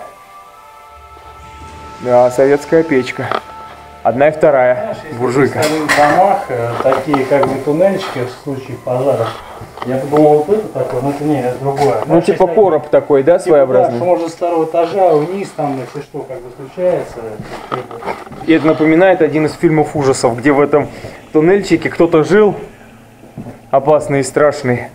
Да, советская печка. Одна и вторая. Знаешь, буржуйка.
В старых домах такие как бы туннельчики в случае пожаров. Я думал, вот это такое, но это не, это другое.
Ну, знаешь, типа короб такие, такой, да, типа, своеобразный? Да,
что можно с второго этажа вниз, там, если что, как бы случается.
И это напоминает один из фильмов ужасов, где в этом туннельчике кто-то жил, опасный и страшный.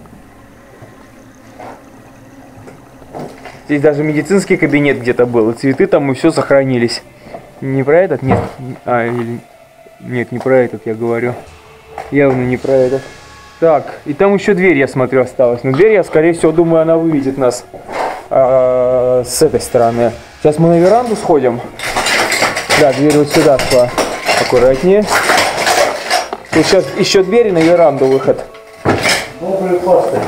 Здесь даже медицинский кабинет где-то был, и цветы там, и все сохранились. Не про этот? Нет. А, или... Нет, не про этот я говорю. Явно не про этот. Так, и там еще дверь, я смотрю, осталась. Но дверь, я, скорее всего, думаю, она выведет нас а, с этой стороны. Сейчас мы на веранду сходим. Да, дверь вот сюда шла. Аккуратнее. Тут сейчас еще дверь и на веранду выход.
Добрый пастырь.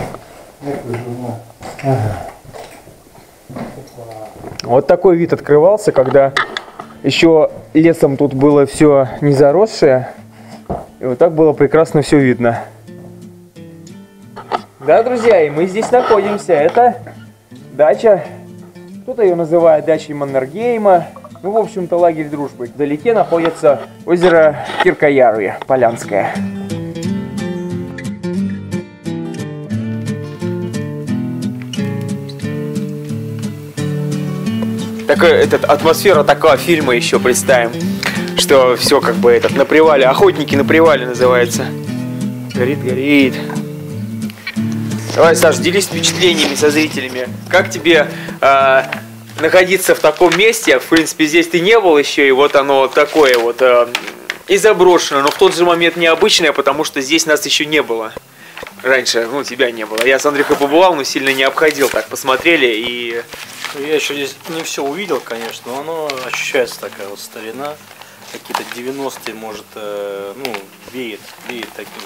Ага. Вот такой вид открывался, когда еще лесом тут было все не заросшее. И вот так было прекрасно все видно. Да, друзья, и мы здесь находимся. Это дача. Кто-то ее называет дачей Маннергейма. Ну, в общем-то, лагерь дружбы. Вдалеке находится озеро Киркоярви, Полянское.
Такая этот, атмосфера такого фильма еще представим, что все как бы этот на привале, охотники на привале называется. Горит, горит. Давай, Саш, делись впечатлениями со зрителями. Как тебе э, находиться в таком месте? В принципе, здесь ты не был еще, и вот оно такое вот э, и заброшено, но в тот же момент необычное, потому что здесь нас еще не было. Раньше, ну, тебя не было. Я с Андрюхой побывал, но сильно не обходил. Так, посмотрели и...
Я еще здесь не все увидел, конечно, но оно ощущается такая вот старина. Какие-то девяностые, может, э, ну, веет, веет таким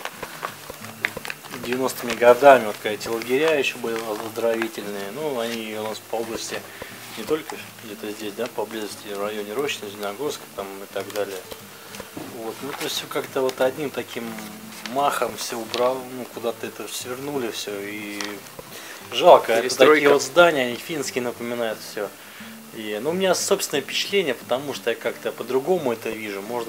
девяностыми годами. Вот какие-то лагеря еще были оздоровительные. Ну, они у нас по области, не только где-то здесь, да, поблизости, в районе Рощино, Зеленогорска там и так далее. Вот, ну, то есть все как-то вот одним таким махом все убрал, ну, куда-то это свернули все, и жалко. Это такие вот здания, они финские напоминают все. И, ну, у меня собственное впечатление, потому что я как-то по-другому это вижу. Можно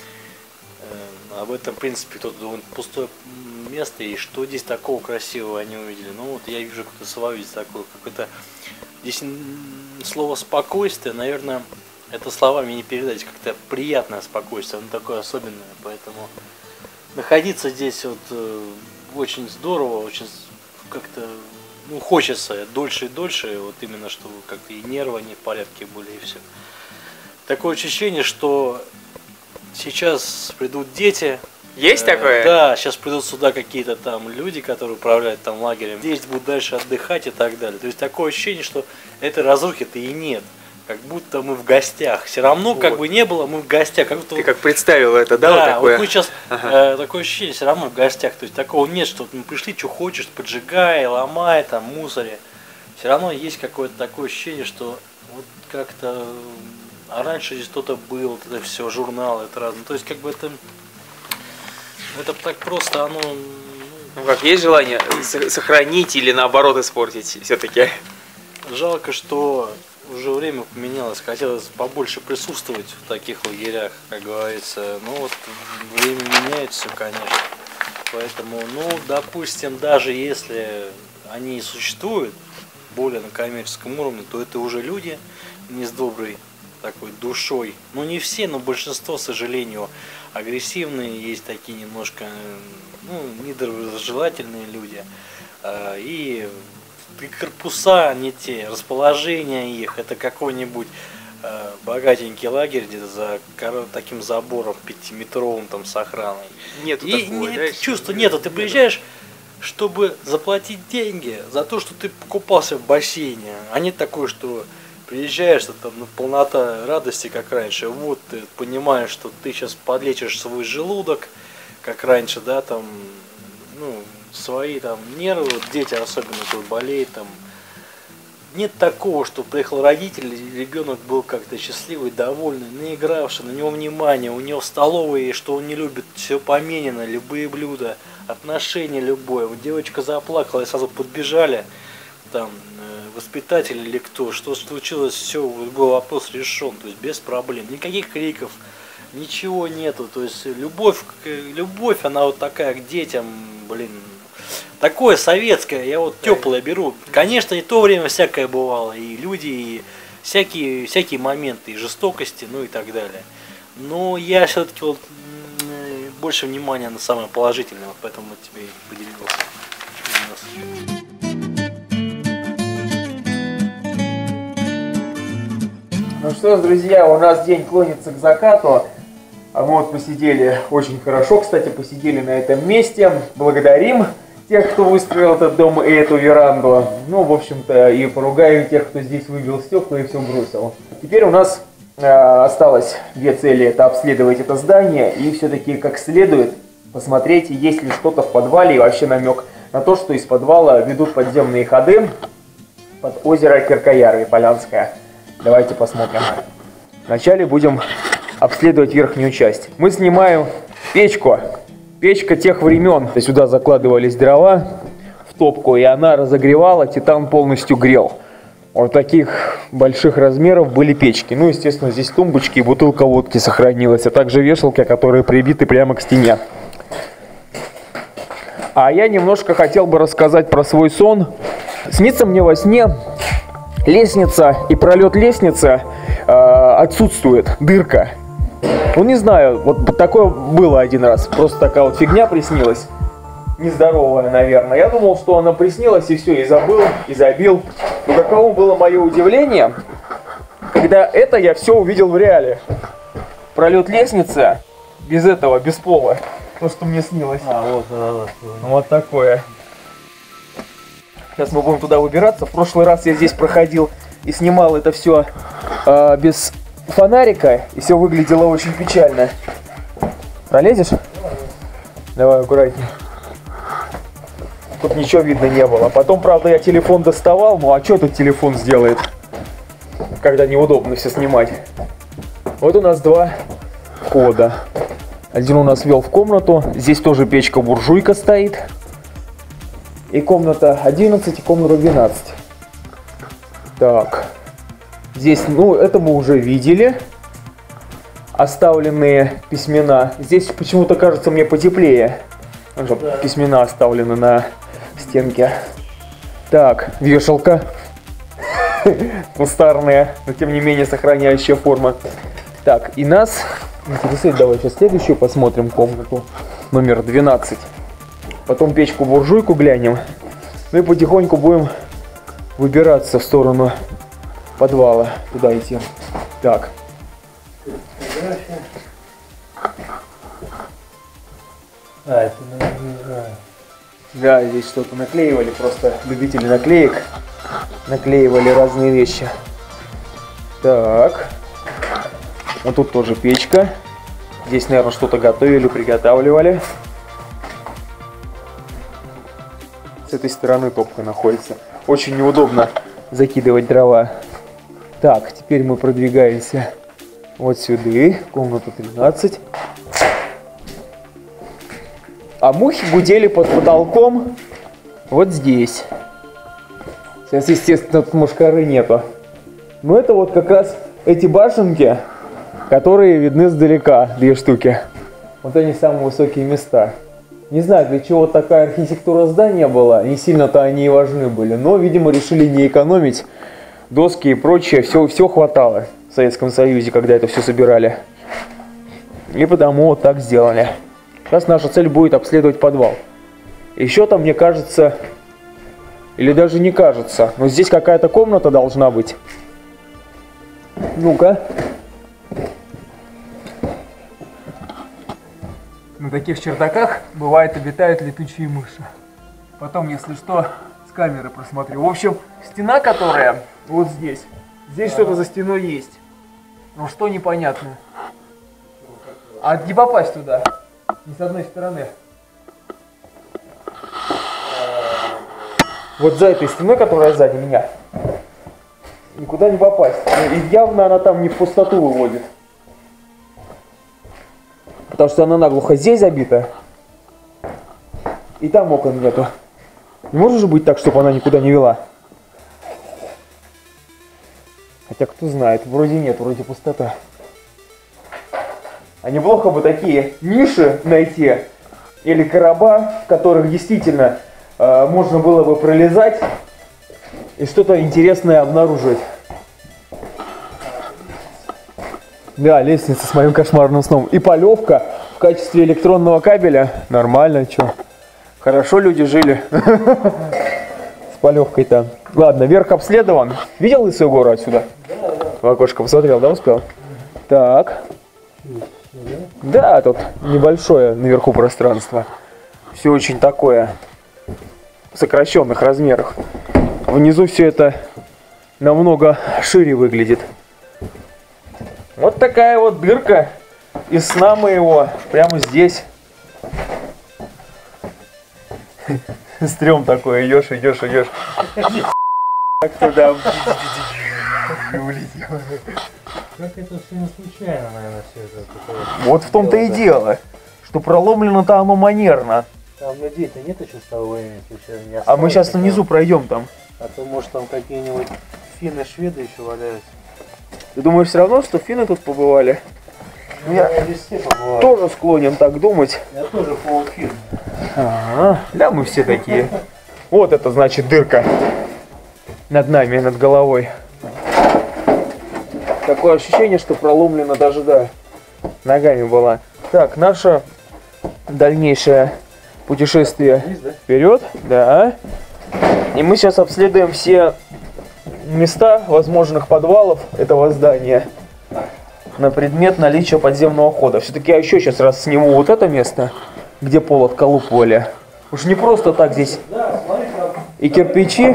э, об этом, в принципе, тут довольно пустое место, и что здесь такого красивого они увидели. Ну, вот я вижу какое-то свое здесь такое, какое-то здесь слово спокойствие, наверное, это словами не передать, как-то приятное спокойствие, оно такое особенное, поэтому находиться здесь вот э, очень здорово, очень как-то, ну, хочется дольше и дольше, вот именно, чтобы как-то и нервы не в порядке были, и все. Такое ощущение, что сейчас придут дети.
Есть э, такое?
Да, сейчас придут сюда какие-то там люди, которые управляют там лагерем, здесь будут дальше отдыхать и так далее. То есть такое ощущение, что этой разрухи-то и нет. Как будто мы в гостях. Все равно, вот. Как бы не было, мы в гостях. Как будто...
Ты как представил это, да?
Да,
вот, такое?
Вот мы сейчас ага. э, такое ощущение, все равно в гостях. То есть такого нет, что вот мы пришли, что хочешь, поджигай, ломай, там, мусоре. Все равно есть какое-то такое ощущение, что вот как-то... А раньше здесь кто-то был, вот это все, журналы, это разное. То есть как бы это... Это так просто, оно...
Ну как, есть желание сохранить или наоборот испортить все-таки?
Жалко, что... Уже время поменялось, хотелось побольше присутствовать в таких лагерях, как говорится. Ну вот время меняет все, конечно. Поэтому, ну, допустим, даже если они и существуют более на коммерческом уровне, то это уже люди не с доброй
такой душой. Ну не все, но большинство, к сожалению, агрессивные, есть такие немножко, ну, недоброжелательные люди. И корпуса не те, расположение их, это какой-нибудь богатенький лагерь где-то за таким забором пятиметровым там с охраной.
Нету
и
такого,
нет,
да,
чувства нету. Ты приезжаешь, чтобы заплатить деньги за то, что ты купался в бассейне, а не такое, что приезжаешь, что там ну, полнота радости, как раньше. Вот ты понимаешь, что ты сейчас подлечишь свой желудок, как раньше, да, там, ну, свои там нервы, вот дети особенно тут болеют, там. Нет такого, что приехал родитель, ребенок был как-то счастливый, довольный, наигравший, на него внимание, у него в столовой, что он не любит, все поменено, любые блюда, отношения любое. Вот девочка заплакала, и сразу подбежали, там, воспитатель или кто, что случилось, все, вопрос решен, то есть без проблем, никаких криков, ничего нету, то есть любовь, любовь, она вот такая к детям, блин, такое советское, я вот теплое беру. Конечно, и то время всякое бывало, и люди, и всякие, всякие моменты, и жестокости, ну и так далее. Но я все-таки вот больше внимания на самое положительное, вот поэтому вот тебе и поделился.
Ну что ж, друзья, у нас день клонится к закату. А мы вот посидели очень хорошо, кстати, посидели на этом месте. Благодарим тех, кто выстроил этот дом и эту веранду. Ну, в общем-то, и поругаем тех, кто здесь выбил стекла и все бросил. Теперь у нас э, осталось две цели. Это обследовать это здание и все-таки как следует посмотреть, есть ли что-то в подвале. И вообще намек на то, что из подвала ведут подземные ходы под озеро Киркояры, Полянское. Давайте посмотрим. Вначале будем обследовать верхнюю часть. Мы снимаем печку. Печка тех времен. Сюда закладывались дрова в топку, и она разогревала, титан полностью грел. Вот таких больших размеров были печки. Ну, естественно, здесь тумбочки и бутылка водки сохранилась, а также вешалки, которые прибиты прямо к стене. А я немножко хотел бы рассказать про свой сон. Снится мне во сне лестница и пролет лестницы э, отсутствует, дырка. Ну, не знаю, вот такое было один раз. Просто такая вот фигня приснилась. Нездоровая, наверное. Я думал, что она приснилась, и все, и забыл, и забил. Но каково было мое удивление, когда это я все увидел в реале. Пролет лестницы без этого, без пола. То, что мне снилось.
А, вот, да, да.
Вот такое. Сейчас мы будем туда выбираться. В прошлый раз я здесь проходил и снимал это все э, без фонарика, и все выглядело очень печально. Пролезешь? Давай, аккуратнее. Тут ничего видно не было. Потом, правда, я телефон доставал. Ну а что тут телефон сделает, когда неудобно все снимать? Вот у нас два входа. Один у нас вел в комнату. Здесь тоже печка-буржуйка стоит. И комната одиннадцать, и комната двенадцать. Так. Здесь, ну, это мы уже видели. Оставленные письмена. Здесь почему-то кажется мне потеплее. Да. Письмена оставлены на стенке. Так, вешалка. Кустарная, но тем не менее сохраняющая форму. Так, и нас интересует, давай сейчас следующую посмотрим комнату. Номер двенадцать. Потом печку-буржуйку глянем. Ну и потихоньку будем выбираться в сторону подвала. Туда идти. Так. А, это, наверное, да, здесь что-то наклеивали. Просто любители наклеек наклеивали разные вещи. Так. Вот тут тоже печка. Здесь, наверное, что-то готовили, приготавливали. С этой стороны топка находится. Очень неудобно закидывать дрова. Так, теперь мы продвигаемся вот сюда, комната тринадцать. А мухи гудели под потолком вот здесь. Сейчас, естественно, тут мушкары нету. Но это вот как раз эти башенки, которые видны сдалека, две штуки. Вот они самые высокие места. Не знаю, для чего такая архитектура здания была, не сильно-то они и важны были, но, видимо, решили не экономить, доски и прочее, все, все хватало. Советском Союзе, когда это все собирали. И потому вот так сделали. Сейчас наша цель будет обследовать подвал. Еще там, мне кажется, или даже не кажется, но здесь какая-то комната должна быть. Ну-ка. На таких чердаках, бывает, обитают летучие мыши. Потом, если что, с камеры просмотрю. В общем, стена, которая вот здесь. Здесь что-то за стеной есть. Но что непонятно. А не попасть туда. Ни с одной стороны. Вот за этой стеной, которая сзади меня. Никуда не попасть. И явно она там не в пустоту выводит. Потому что она наглухо здесь забита. И там окон нету. Не может же быть так, чтобы она никуда не вела? Хотя кто знает, вроде нет, вроде пустота. А неплохо бы такие ниши найти. Или короба, в которых действительно э, можно было бы пролезать. И что-то интересное обнаружить. Да, лестница с моим кошмарным сном. И полевка в качестве электронного кабеля. Нормально, чё. Хорошо люди жили. С полевкой-то. Ладно, верх обследован. Видел Лысую гору отсюда? В окошко посмотрел, да, успел? Так. Да, тут небольшое наверху пространство. Все очень такое в сокращенных размерах. Внизу все это намного шире выглядит. Вот такая вот дырка из сна моего, прямо здесь. Стрём такой, идешь, идешь, идешь. Как туда.
Как это все не случайно, наверное, все это.
Вот в том-то и дело, что проломлено-то оно манерно.
Там людей-то нет еще с того времени, случайно не осталось.
А мы сейчас внизу пройдем там.
А то, может, там какие-нибудь финны, шведы еще валяются.
Ты думаешь все равно, что финны тут побывали?
Ну, я, я везде побывал.
Тоже склонен так думать.
Я тоже полуфин.
Ага, да, мы все такие. Вот это значит дырка над нами, над головой. Такое ощущение, что проломлено даже, да, ногами была. Так, наше дальнейшее путешествие вперед, да. И мы сейчас обследуем все места возможных подвалов этого здания на предмет наличия подземного хода. Все-таки я еще сейчас раз сниму вот это место, где пол отколупывали. Уж не просто так здесь и кирпичи.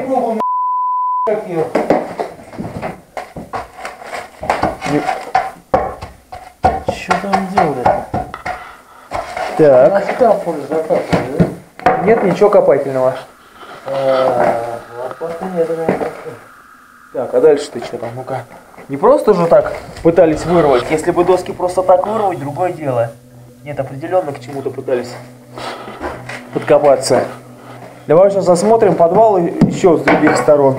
Что там делали-то?
Так.
Раскапывали, закапывали, да?
Нет ничего копательного.
А, лопаты нет, наверное.
Так, а дальше-то что там? Ну-ка. Не просто же так пытались вырвать. Если бы доски просто так вырвать, другое дело. Нет, определенно к чему-то пытались подкопаться. Давай сейчас осмотрим подвал еще с других сторон.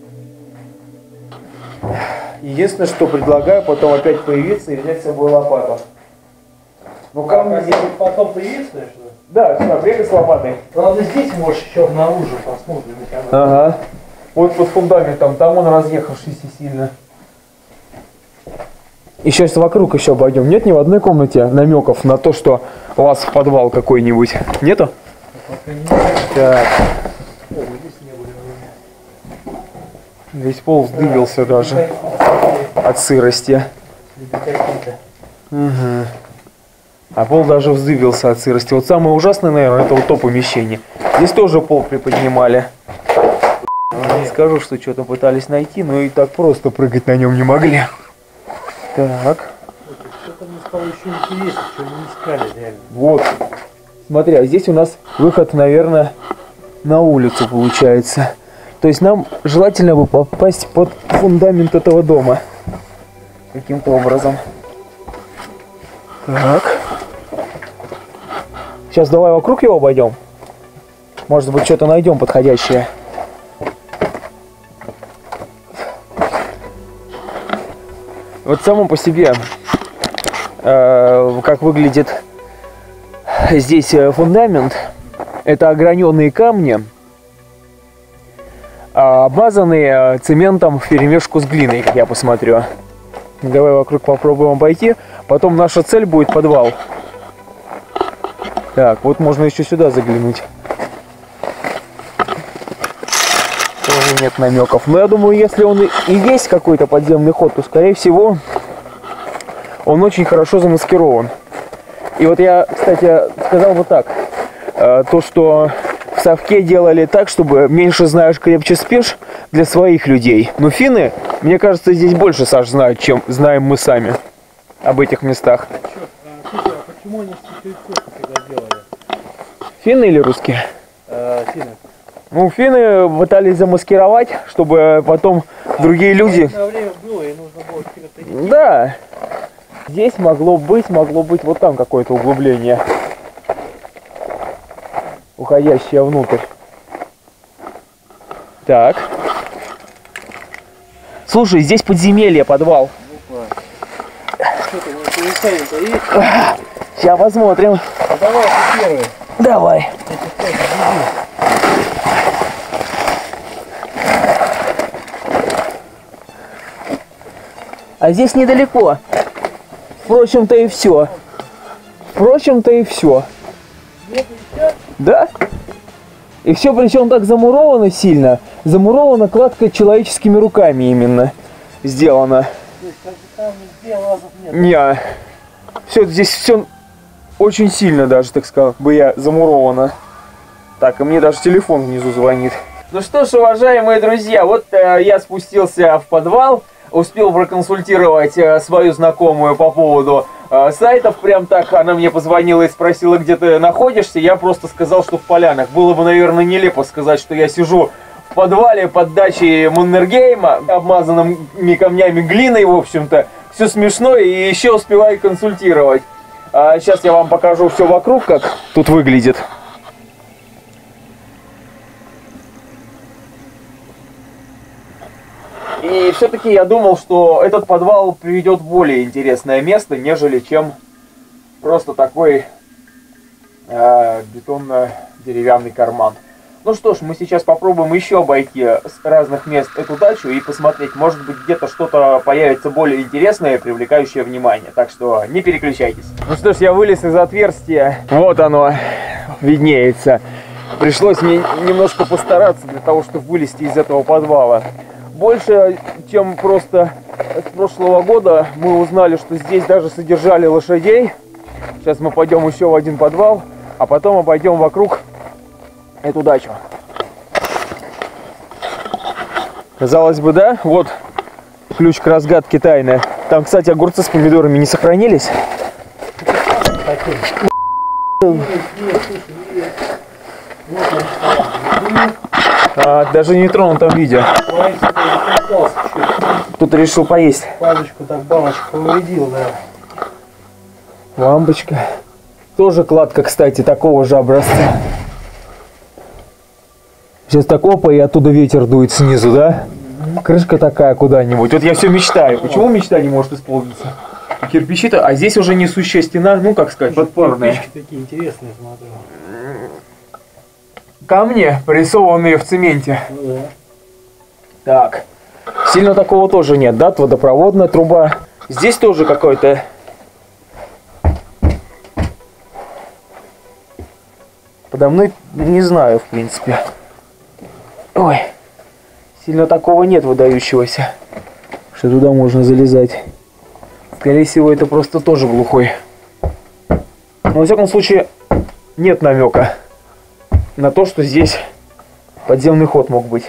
Единственное, что предлагаю потом опять появиться и взять с собой лопату. Ну камни здесь...
Потом появится, что?
Да, сюда, бегай с лопатой.
Правда, здесь можешь еще обнаружить, посмотрим.
Ага. Вот под фундаментом, там он разъехавшийся сильно. И сейчас вокруг еще обойдем. Нет ни в одной комнате намеков на то, что у вас подвал какой-нибудь? Нету?
Пока нет.
Так.
О, здесь не были.
Весь пол вздыбился даже от сырости. Угу. А пол даже вздыбился от сырости. Вот самое ужасное, наверное, это вот то помещение. Здесь тоже пол приподнимали. Не скажу, что что-то пытались найти, но и так просто прыгать на нем не могли. Так.
Что-то мне стало еще интересно, что не искали реально.
Вот. Смотри, а здесь у нас выход, наверное, на улицу получается. То есть нам желательно бы попасть под фундамент этого дома. Каким-то образом. Так. Сейчас давай вокруг его обойдем. Может быть, что-то найдем подходящее. Вот само по себе, э, как выглядит здесь фундамент, это ограненные камни, обмазанные цементом вперемешку с глиной, как я посмотрю. Давай вокруг попробуем обойти. Потом наша цель будет подвал. Так, вот можно еще сюда заглянуть. Тоже нет намеков. Но я думаю, если он и есть какой-то подземный ход, то, скорее всего, он очень хорошо замаскирован. И вот я, кстати, сказал бы так. То, что в совке делали так, чтобы меньше знаешь, крепче спишь, для своих людей. Но финны, мне кажется, здесь больше, Саш, знают, чем знаем мы сами об этих местах.
Слушай, а почему они секретно тогда делали?
Финны или русские?
А, финны.
Ну, финны пытались замаскировать, чтобы потом а, другие люди...
На время было, и нужно было какие-то...
Да. Здесь могло быть, могло быть вот там какое-то углубление, уходящее внутрь. Так. Слушай, здесь подземелье, подвал. Сейчас посмотрим.
Ну, давай, ты первый.
Давай. А здесь недалеко. Впрочем-то и все. Впрочем-то и все. Да? И все причем так замуровано сильно. Замурована кладка человеческими руками именно сделана. Не. Все здесь все очень сильно даже, так сказал бы я, замуровано. Так, и мне даже телефон внизу звонит. Ну что ж, уважаемые друзья, вот э, я спустился в подвал. Успел проконсультировать э, свою знакомую по поводу э, сайтов. Прям так она мне позвонила и спросила, где ты находишься. Я просто сказал, что в Полянах. Было бы, наверное, нелепо сказать, что я сижу в подвале под дачей Маннергейма, обмазанными камнями глиной, в общем-то. Все смешно, и еще успеваю консультировать. А сейчас я вам покажу все вокруг, как тут выглядит. И все-таки я думал, что этот подвал приведет в более интересное место, нежели чем просто такой э, бетонно-деревянный карман. Ну что ж, мы сейчас попробуем еще обойти с разных мест эту дачу и посмотреть, может быть, где-то что-то появится более интересное, привлекающее внимание. Так что не переключайтесь. Ну что ж, я вылез из отверстия. Вот оно виднеется. Пришлось мне немножко постараться для того, чтобы вылезти из этого подвала. Больше, чем просто с прошлого года, мы узнали, что здесь даже содержали лошадей. Сейчас мы пойдем еще в один подвал, а потом обойдем вокруг эту дачу. Казалось бы, да? Вот ключ к разгадке тайны. Там, кстати, огурцы с помидорами не сохранились. А, даже не тронутом виде. Тут решил поесть.
Палочку так баночку повредил, да.
Лампочка. Тоже кладка, кстати, такого же образца. Сейчас так опа, и оттуда ветер дует снизу, да? Mm-hmm. Крышка такая куда-нибудь. Вот я все мечтаю. Почему мечта не может исполниться? Кирпичи-то, а здесь уже несущая стена, ну как сказать, подпорная.
Кирпичики такие интересные, смотрю.
Камни, порисованные в цементе.
Ну, да.
Так. Сильно такого тоже нет, да? Водопроводная труба. Здесь тоже какой-то... Подо мной не знаю, в принципе. Ой. Сильно такого нет выдающегося, что туда можно залезать. Скорее всего, это просто тоже глухой. Но, во всяком случае, нет намека на то, что здесь подземный ход мог быть.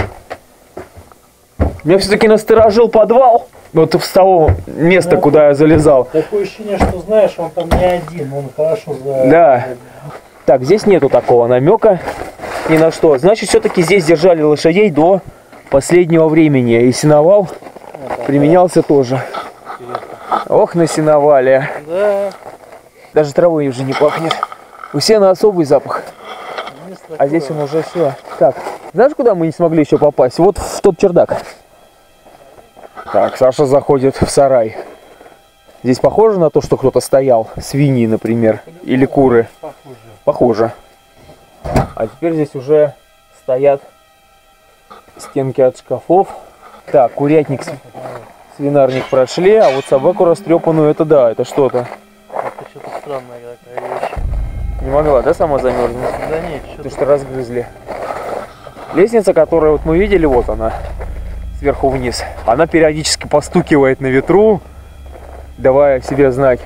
Меня все-таки насторожил подвал. Вот с того места, ну, куда я залезал.
Такое ощущение, что, знаешь, он там не один, он хорошо за...
Да. Так, здесь нету такого намека ни на что. Значит, все-таки здесь держали лошадей до последнего времени. И сеновал вот, применялся да. тоже. Ох, насеновали.
Да.
Даже травой уже не пахнет. У сена особый запах.
Место
а здесь он уже все. Так, знаешь, куда мы не смогли еще попасть? Вот в тот чердак. Так, Саша заходит в сарай. Здесь похоже на то, что кто-то стоял? Свиньи, например, или куры?
Похоже.
Похоже. А теперь здесь уже стоят стенки от шкафов. Так, курятник Свинарник прошли, а вот собаку растрепанную, это да, это что-то.
Это что-то странная такая вещь.
Не могла, да, сама замерзнуть?
Да нет,
Потому что разгрызли. Лестница, которую вот мы видели, вот она, сверху вниз. Она периодически постукивает на ветру, давая себе знать.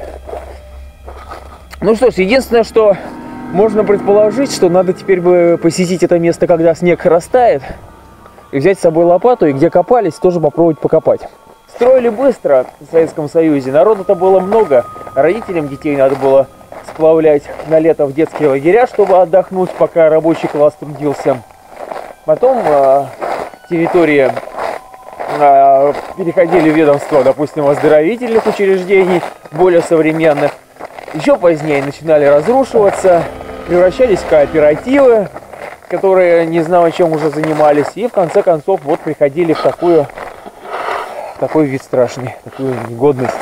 Ну что ж, единственное, что можно предположить, что надо теперь бы посетить это место, когда снег растает, и взять с собой лопату, и где копались, тоже попробовать покопать. Строили быстро в Советском Союзе, народу-то было много, родителям детей надо было сплавлять на лето в детские лагеря, чтобы отдохнуть, пока рабочий класс трудился. Потом э, территории э, переходили в ведомство, допустим, оздоровительных учреждений, более современных. Еще позднее начинали разрушиваться, превращались в кооперативы, которые не знаю, чем уже занимались. И в конце концов вот приходили в такую, в такой вид страшный, такую негодность.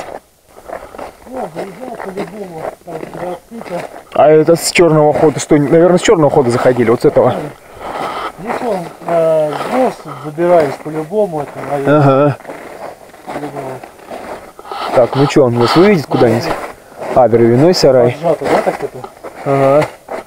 А это с черного хода, что, наверное, с черного хода заходили, вот с этого.
Здесь он э, сброс забирались по-любому, это, наверное.
Ага. Так, ну что, он вас выведет куда-нибудь? А, дровяной сарай.
Поджато, да, так это?
Ага.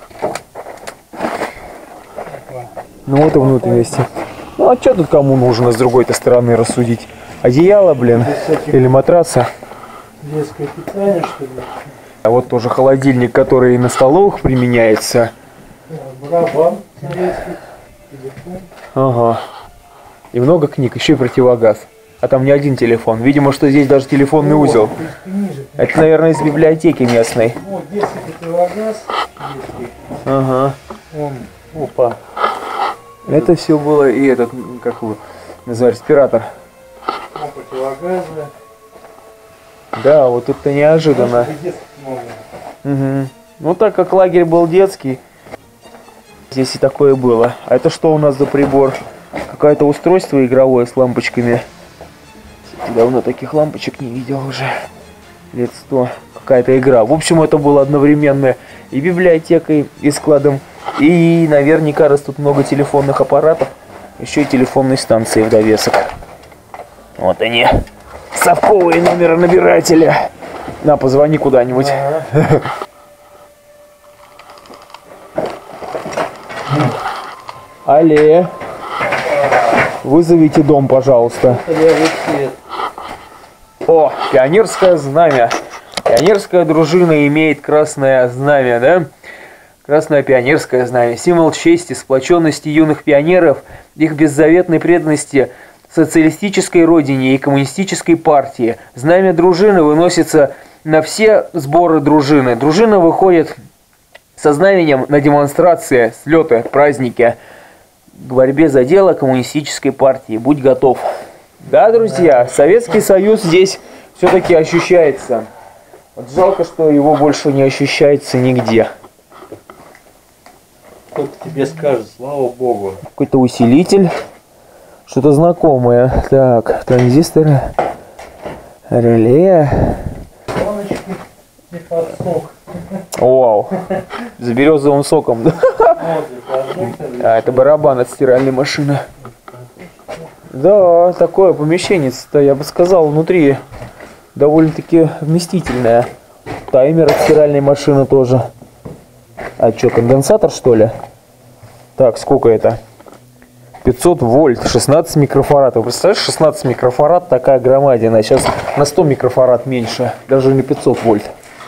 Ну вот и внутренности. Ну а что тут кому нужно с другой-то стороны рассудить? Одеяло, блин, или матраса?
Детское питание, что ли?
А вот тоже холодильник, который на столовых применяется.
Барабан советский, телефон.
Ага. И много книг, еще и противогаз. А там не один телефон. Видимо, что здесь даже телефонный узел. Это, наверное, из библиотеки местной.
Вот детский противогаз. Детский.
Ага.
Он, опа.
Это все было и этот, как его называют, респиратор.
Он противогазы.
Да, вот тут-то неожиданно. Угу. Ну так как лагерь был детский, здесь и такое было. А это что у нас за прибор? Какое-то устройство игровое с лампочками. Кстати, давно таких лампочек не видел уже. Лет сто. Какая-то игра. В общем, это было одновременно и библиотекой, и складом. И наверняка раз тут много телефонных аппаратов. Еще и телефонной станции в довесок. Вот они. Совковые номеронабиратели. На, позвони куда-нибудь. Ага. Алле. Вызовите дом, пожалуйста. О, пионерское знамя. Пионерская дружина имеет красное знамя, да? Красное пионерское знамя. Символ чести, сплоченности юных пионеров, их беззаветной преданности социалистической родине и коммунистической партии. Знамя дружины выносится на все сборы дружины. Дружина выходит со знаменем на демонстрации, слеты, праздники к борьбе за дело коммунистической партии. Будь готов. Да, друзья, Советский Союз здесь все-таки ощущается. Вот жалко, что его больше не ощущается нигде.
Кто тебе скажет, слава богу.
Какой-то усилитель. Что-то знакомое. Так, транзисторы. Реле.
Баночки и подсок.
Вау. С березовым соком. А, это барабан от стиральной машины. Да, такое помещение-то, я бы сказал, внутри довольно-таки вместительное. Таймер от стиральной машины тоже. А что, конденсатор, что ли? Так, сколько это? пятьсот вольт, шестнадцать микрофарад. Представляешь, шестнадцать микрофарад, такая громадина. Сейчас на сто микрофарад меньше. Даже не пятьсот вольт.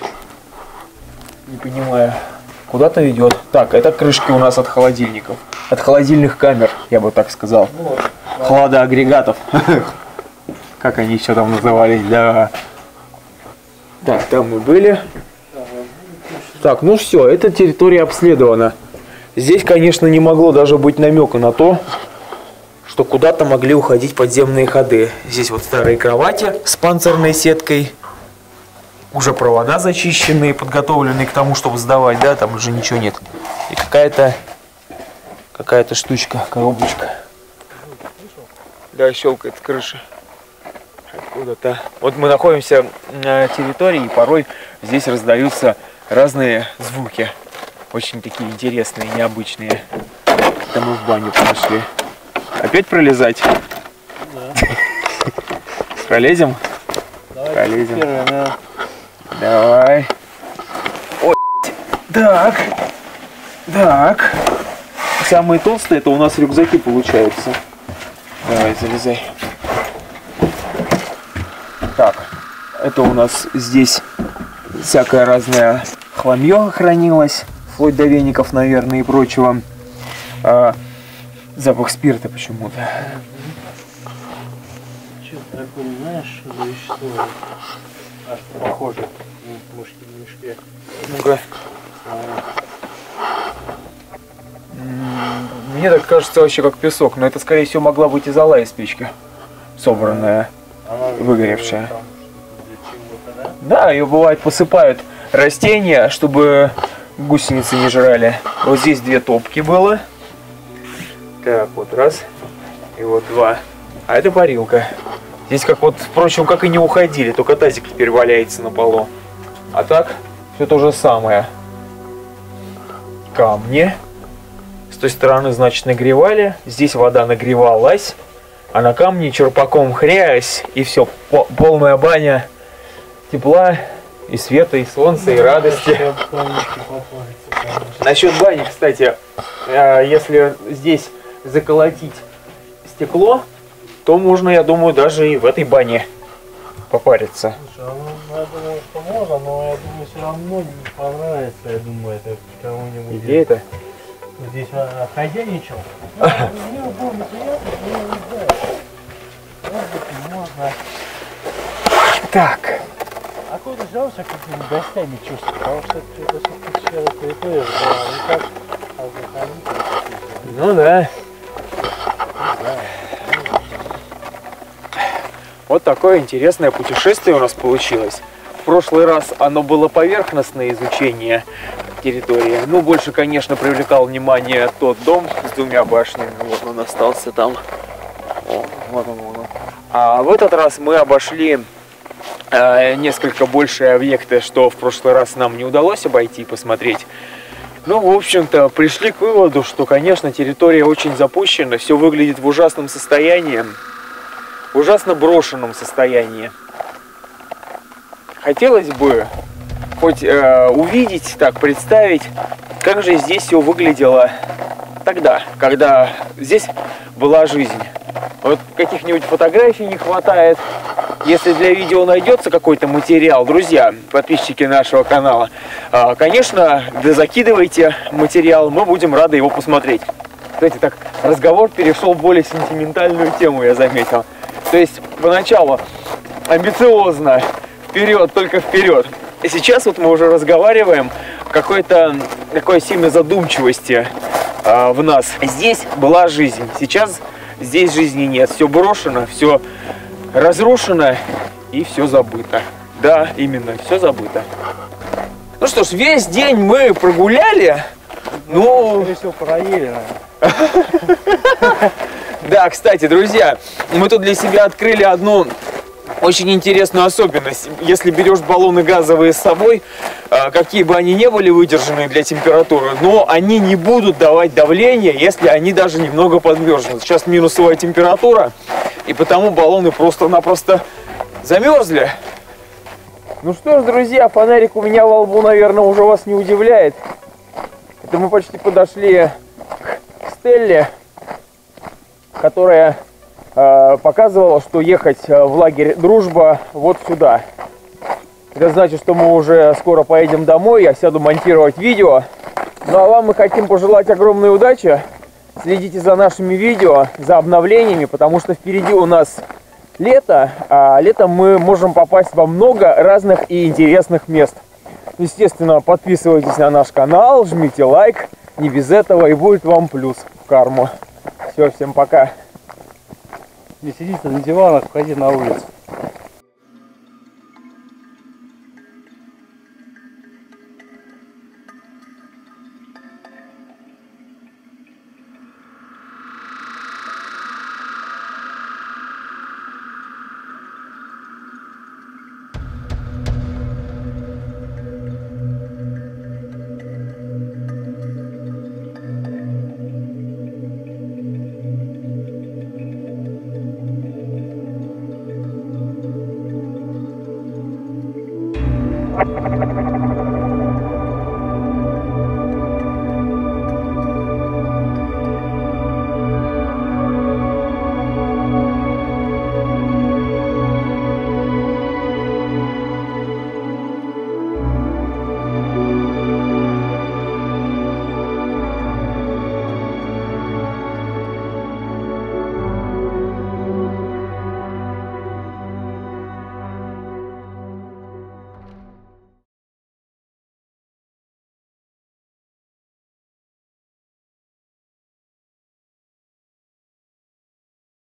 Не понимаю. Куда-то ведет. Так, это крышки у нас от холодильников. От холодильных камер, я бы так сказал. Хладоагрегатов. Как они еще там назывались, да. Так, там мы были. Так, ну все, эта территория обследована. Здесь, конечно, не могло даже быть намека на то, что куда-то могли уходить подземные ходы. Здесь вот старые кровати с панцирной сеткой. Уже провода зачищенные, подготовленные к тому, чтобы сдавать, да, там уже ничего нет. И какая-то какая-то штучка, коробочка. Да, щелкает с крыши. Откуда-то. Вот мы находимся на территории, и порой здесь раздаются разные звуки. Очень такие интересные, необычные. Это мы в баню пошли. Опять пролезать? Да. Пролезем?
Давай,
Пролезем.
первое, да.
Давай. Ой, так. Так. Самые толстые это у нас рюкзаки получаются. Давай, залезай. Так. Это у нас здесь всякое разное хламье хранилось. Вплоть до веников, наверное, и прочего. А, запах спирта почему-то.
Что-то такое, знаешь, что за вещество? Аж похоже. Ну, мушки в мешке.
Ну-ка. Мне так кажется вообще как песок, но это скорее всего могла быть и зола из печки. Собранная,
Она
выгоревшая.
там для чего-то, да?
Да, ее бывает посыпают растения, чтобы гусеницы не жрали. Вот здесь две топки было. Так, вот раз. И вот два. А это парилка. Здесь как вот, впрочем, как и не уходили, только тазик теперь валяется на полу. А так, все то же самое. Камни. С той стороны, значит, нагревали. Здесь вода нагревалась. А на камне черпаком хрясь. И все, по полная баня тепла, и света, и солнца, и радости. Насчет бани, кстати, если здесь заколотить стекло, то можно, я думаю, даже и в этой бане попариться.
Слушай, ну, я думаю, что можно, но я думаю, все равно не понравится, я думаю, это кому-нибудь.
Где это?
Здесь а, хозяйничал. Ну, мне было неприятно, но я не знаю. Может быть, можно.
Так.
А куда взял себя какими гостями чувствовать? Потому что это все-таки сфера территория, да, не как охранители.
Ну да. Вот такое интересное путешествие у нас получилось. В прошлый раз оно было поверхностное изучение территории. Ну, больше, конечно, привлекал внимание тот дом с двумя башнями. Вот он остался там. О, вот он, вот он. А в этот раз мы обошли э, несколько большие объекты, что в прошлый раз нам не удалось обойти и посмотреть. Ну, в общем-то, пришли к выводу, что, конечно, территория очень запущена, все выглядит в ужасном состоянии, в ужасно брошенном состоянии. Хотелось бы хоть э, увидеть, так представить, как же здесь все выглядело тогда, когда здесь была жизнь. Вот каких-нибудь фотографий не хватает. Если для видео найдется какой-то материал, друзья, подписчики нашего канала, э, конечно, да закидывайте материал, мы будем рады его посмотреть. Кстати, так разговор перешел в более сентиментальную тему, я заметил. То есть поначалу амбициозно, вперед, только вперед. И сейчас вот мы уже разговариваем какой-то такой сильной задумчивости э, в нас. Здесь была жизнь, сейчас здесь жизни нет. Все брошено, все разрушено и все забыто. Да, именно, все забыто. Ну что ж, весь день мы прогуляли. Ну,
скорее всего, проели, наверное.
Да, кстати, друзья, мы тут для себя открыли одну очень интересную особенность. Если берешь баллоны газовые с собой, какие бы они ни были выдержаны для температуры, но они не будут давать давление, если они даже немного подмерзнут. Сейчас минусовая температура, и потому баллоны просто-напросто замерзли. Ну что ж, друзья, фонарик у меня во лбу, наверное, уже вас не удивляет. Это мы почти подошли к Стелле, которая э, показывала, что ехать в лагерь Дружба вот сюда. Это значит, что мы уже скоро поедем домой, я сяду монтировать видео. Ну а вам мы хотим пожелать огромной удачи. Следите за нашими видео, за обновлениями, потому что впереди у нас лето, а летом мы можем попасть во много разных и интересных мест. Естественно, подписывайтесь на наш канал, жмите лайк, не без этого, и будет вам плюс в карму. Все, всем пока.
Не сидите на диванах, входи на улицу.
Thank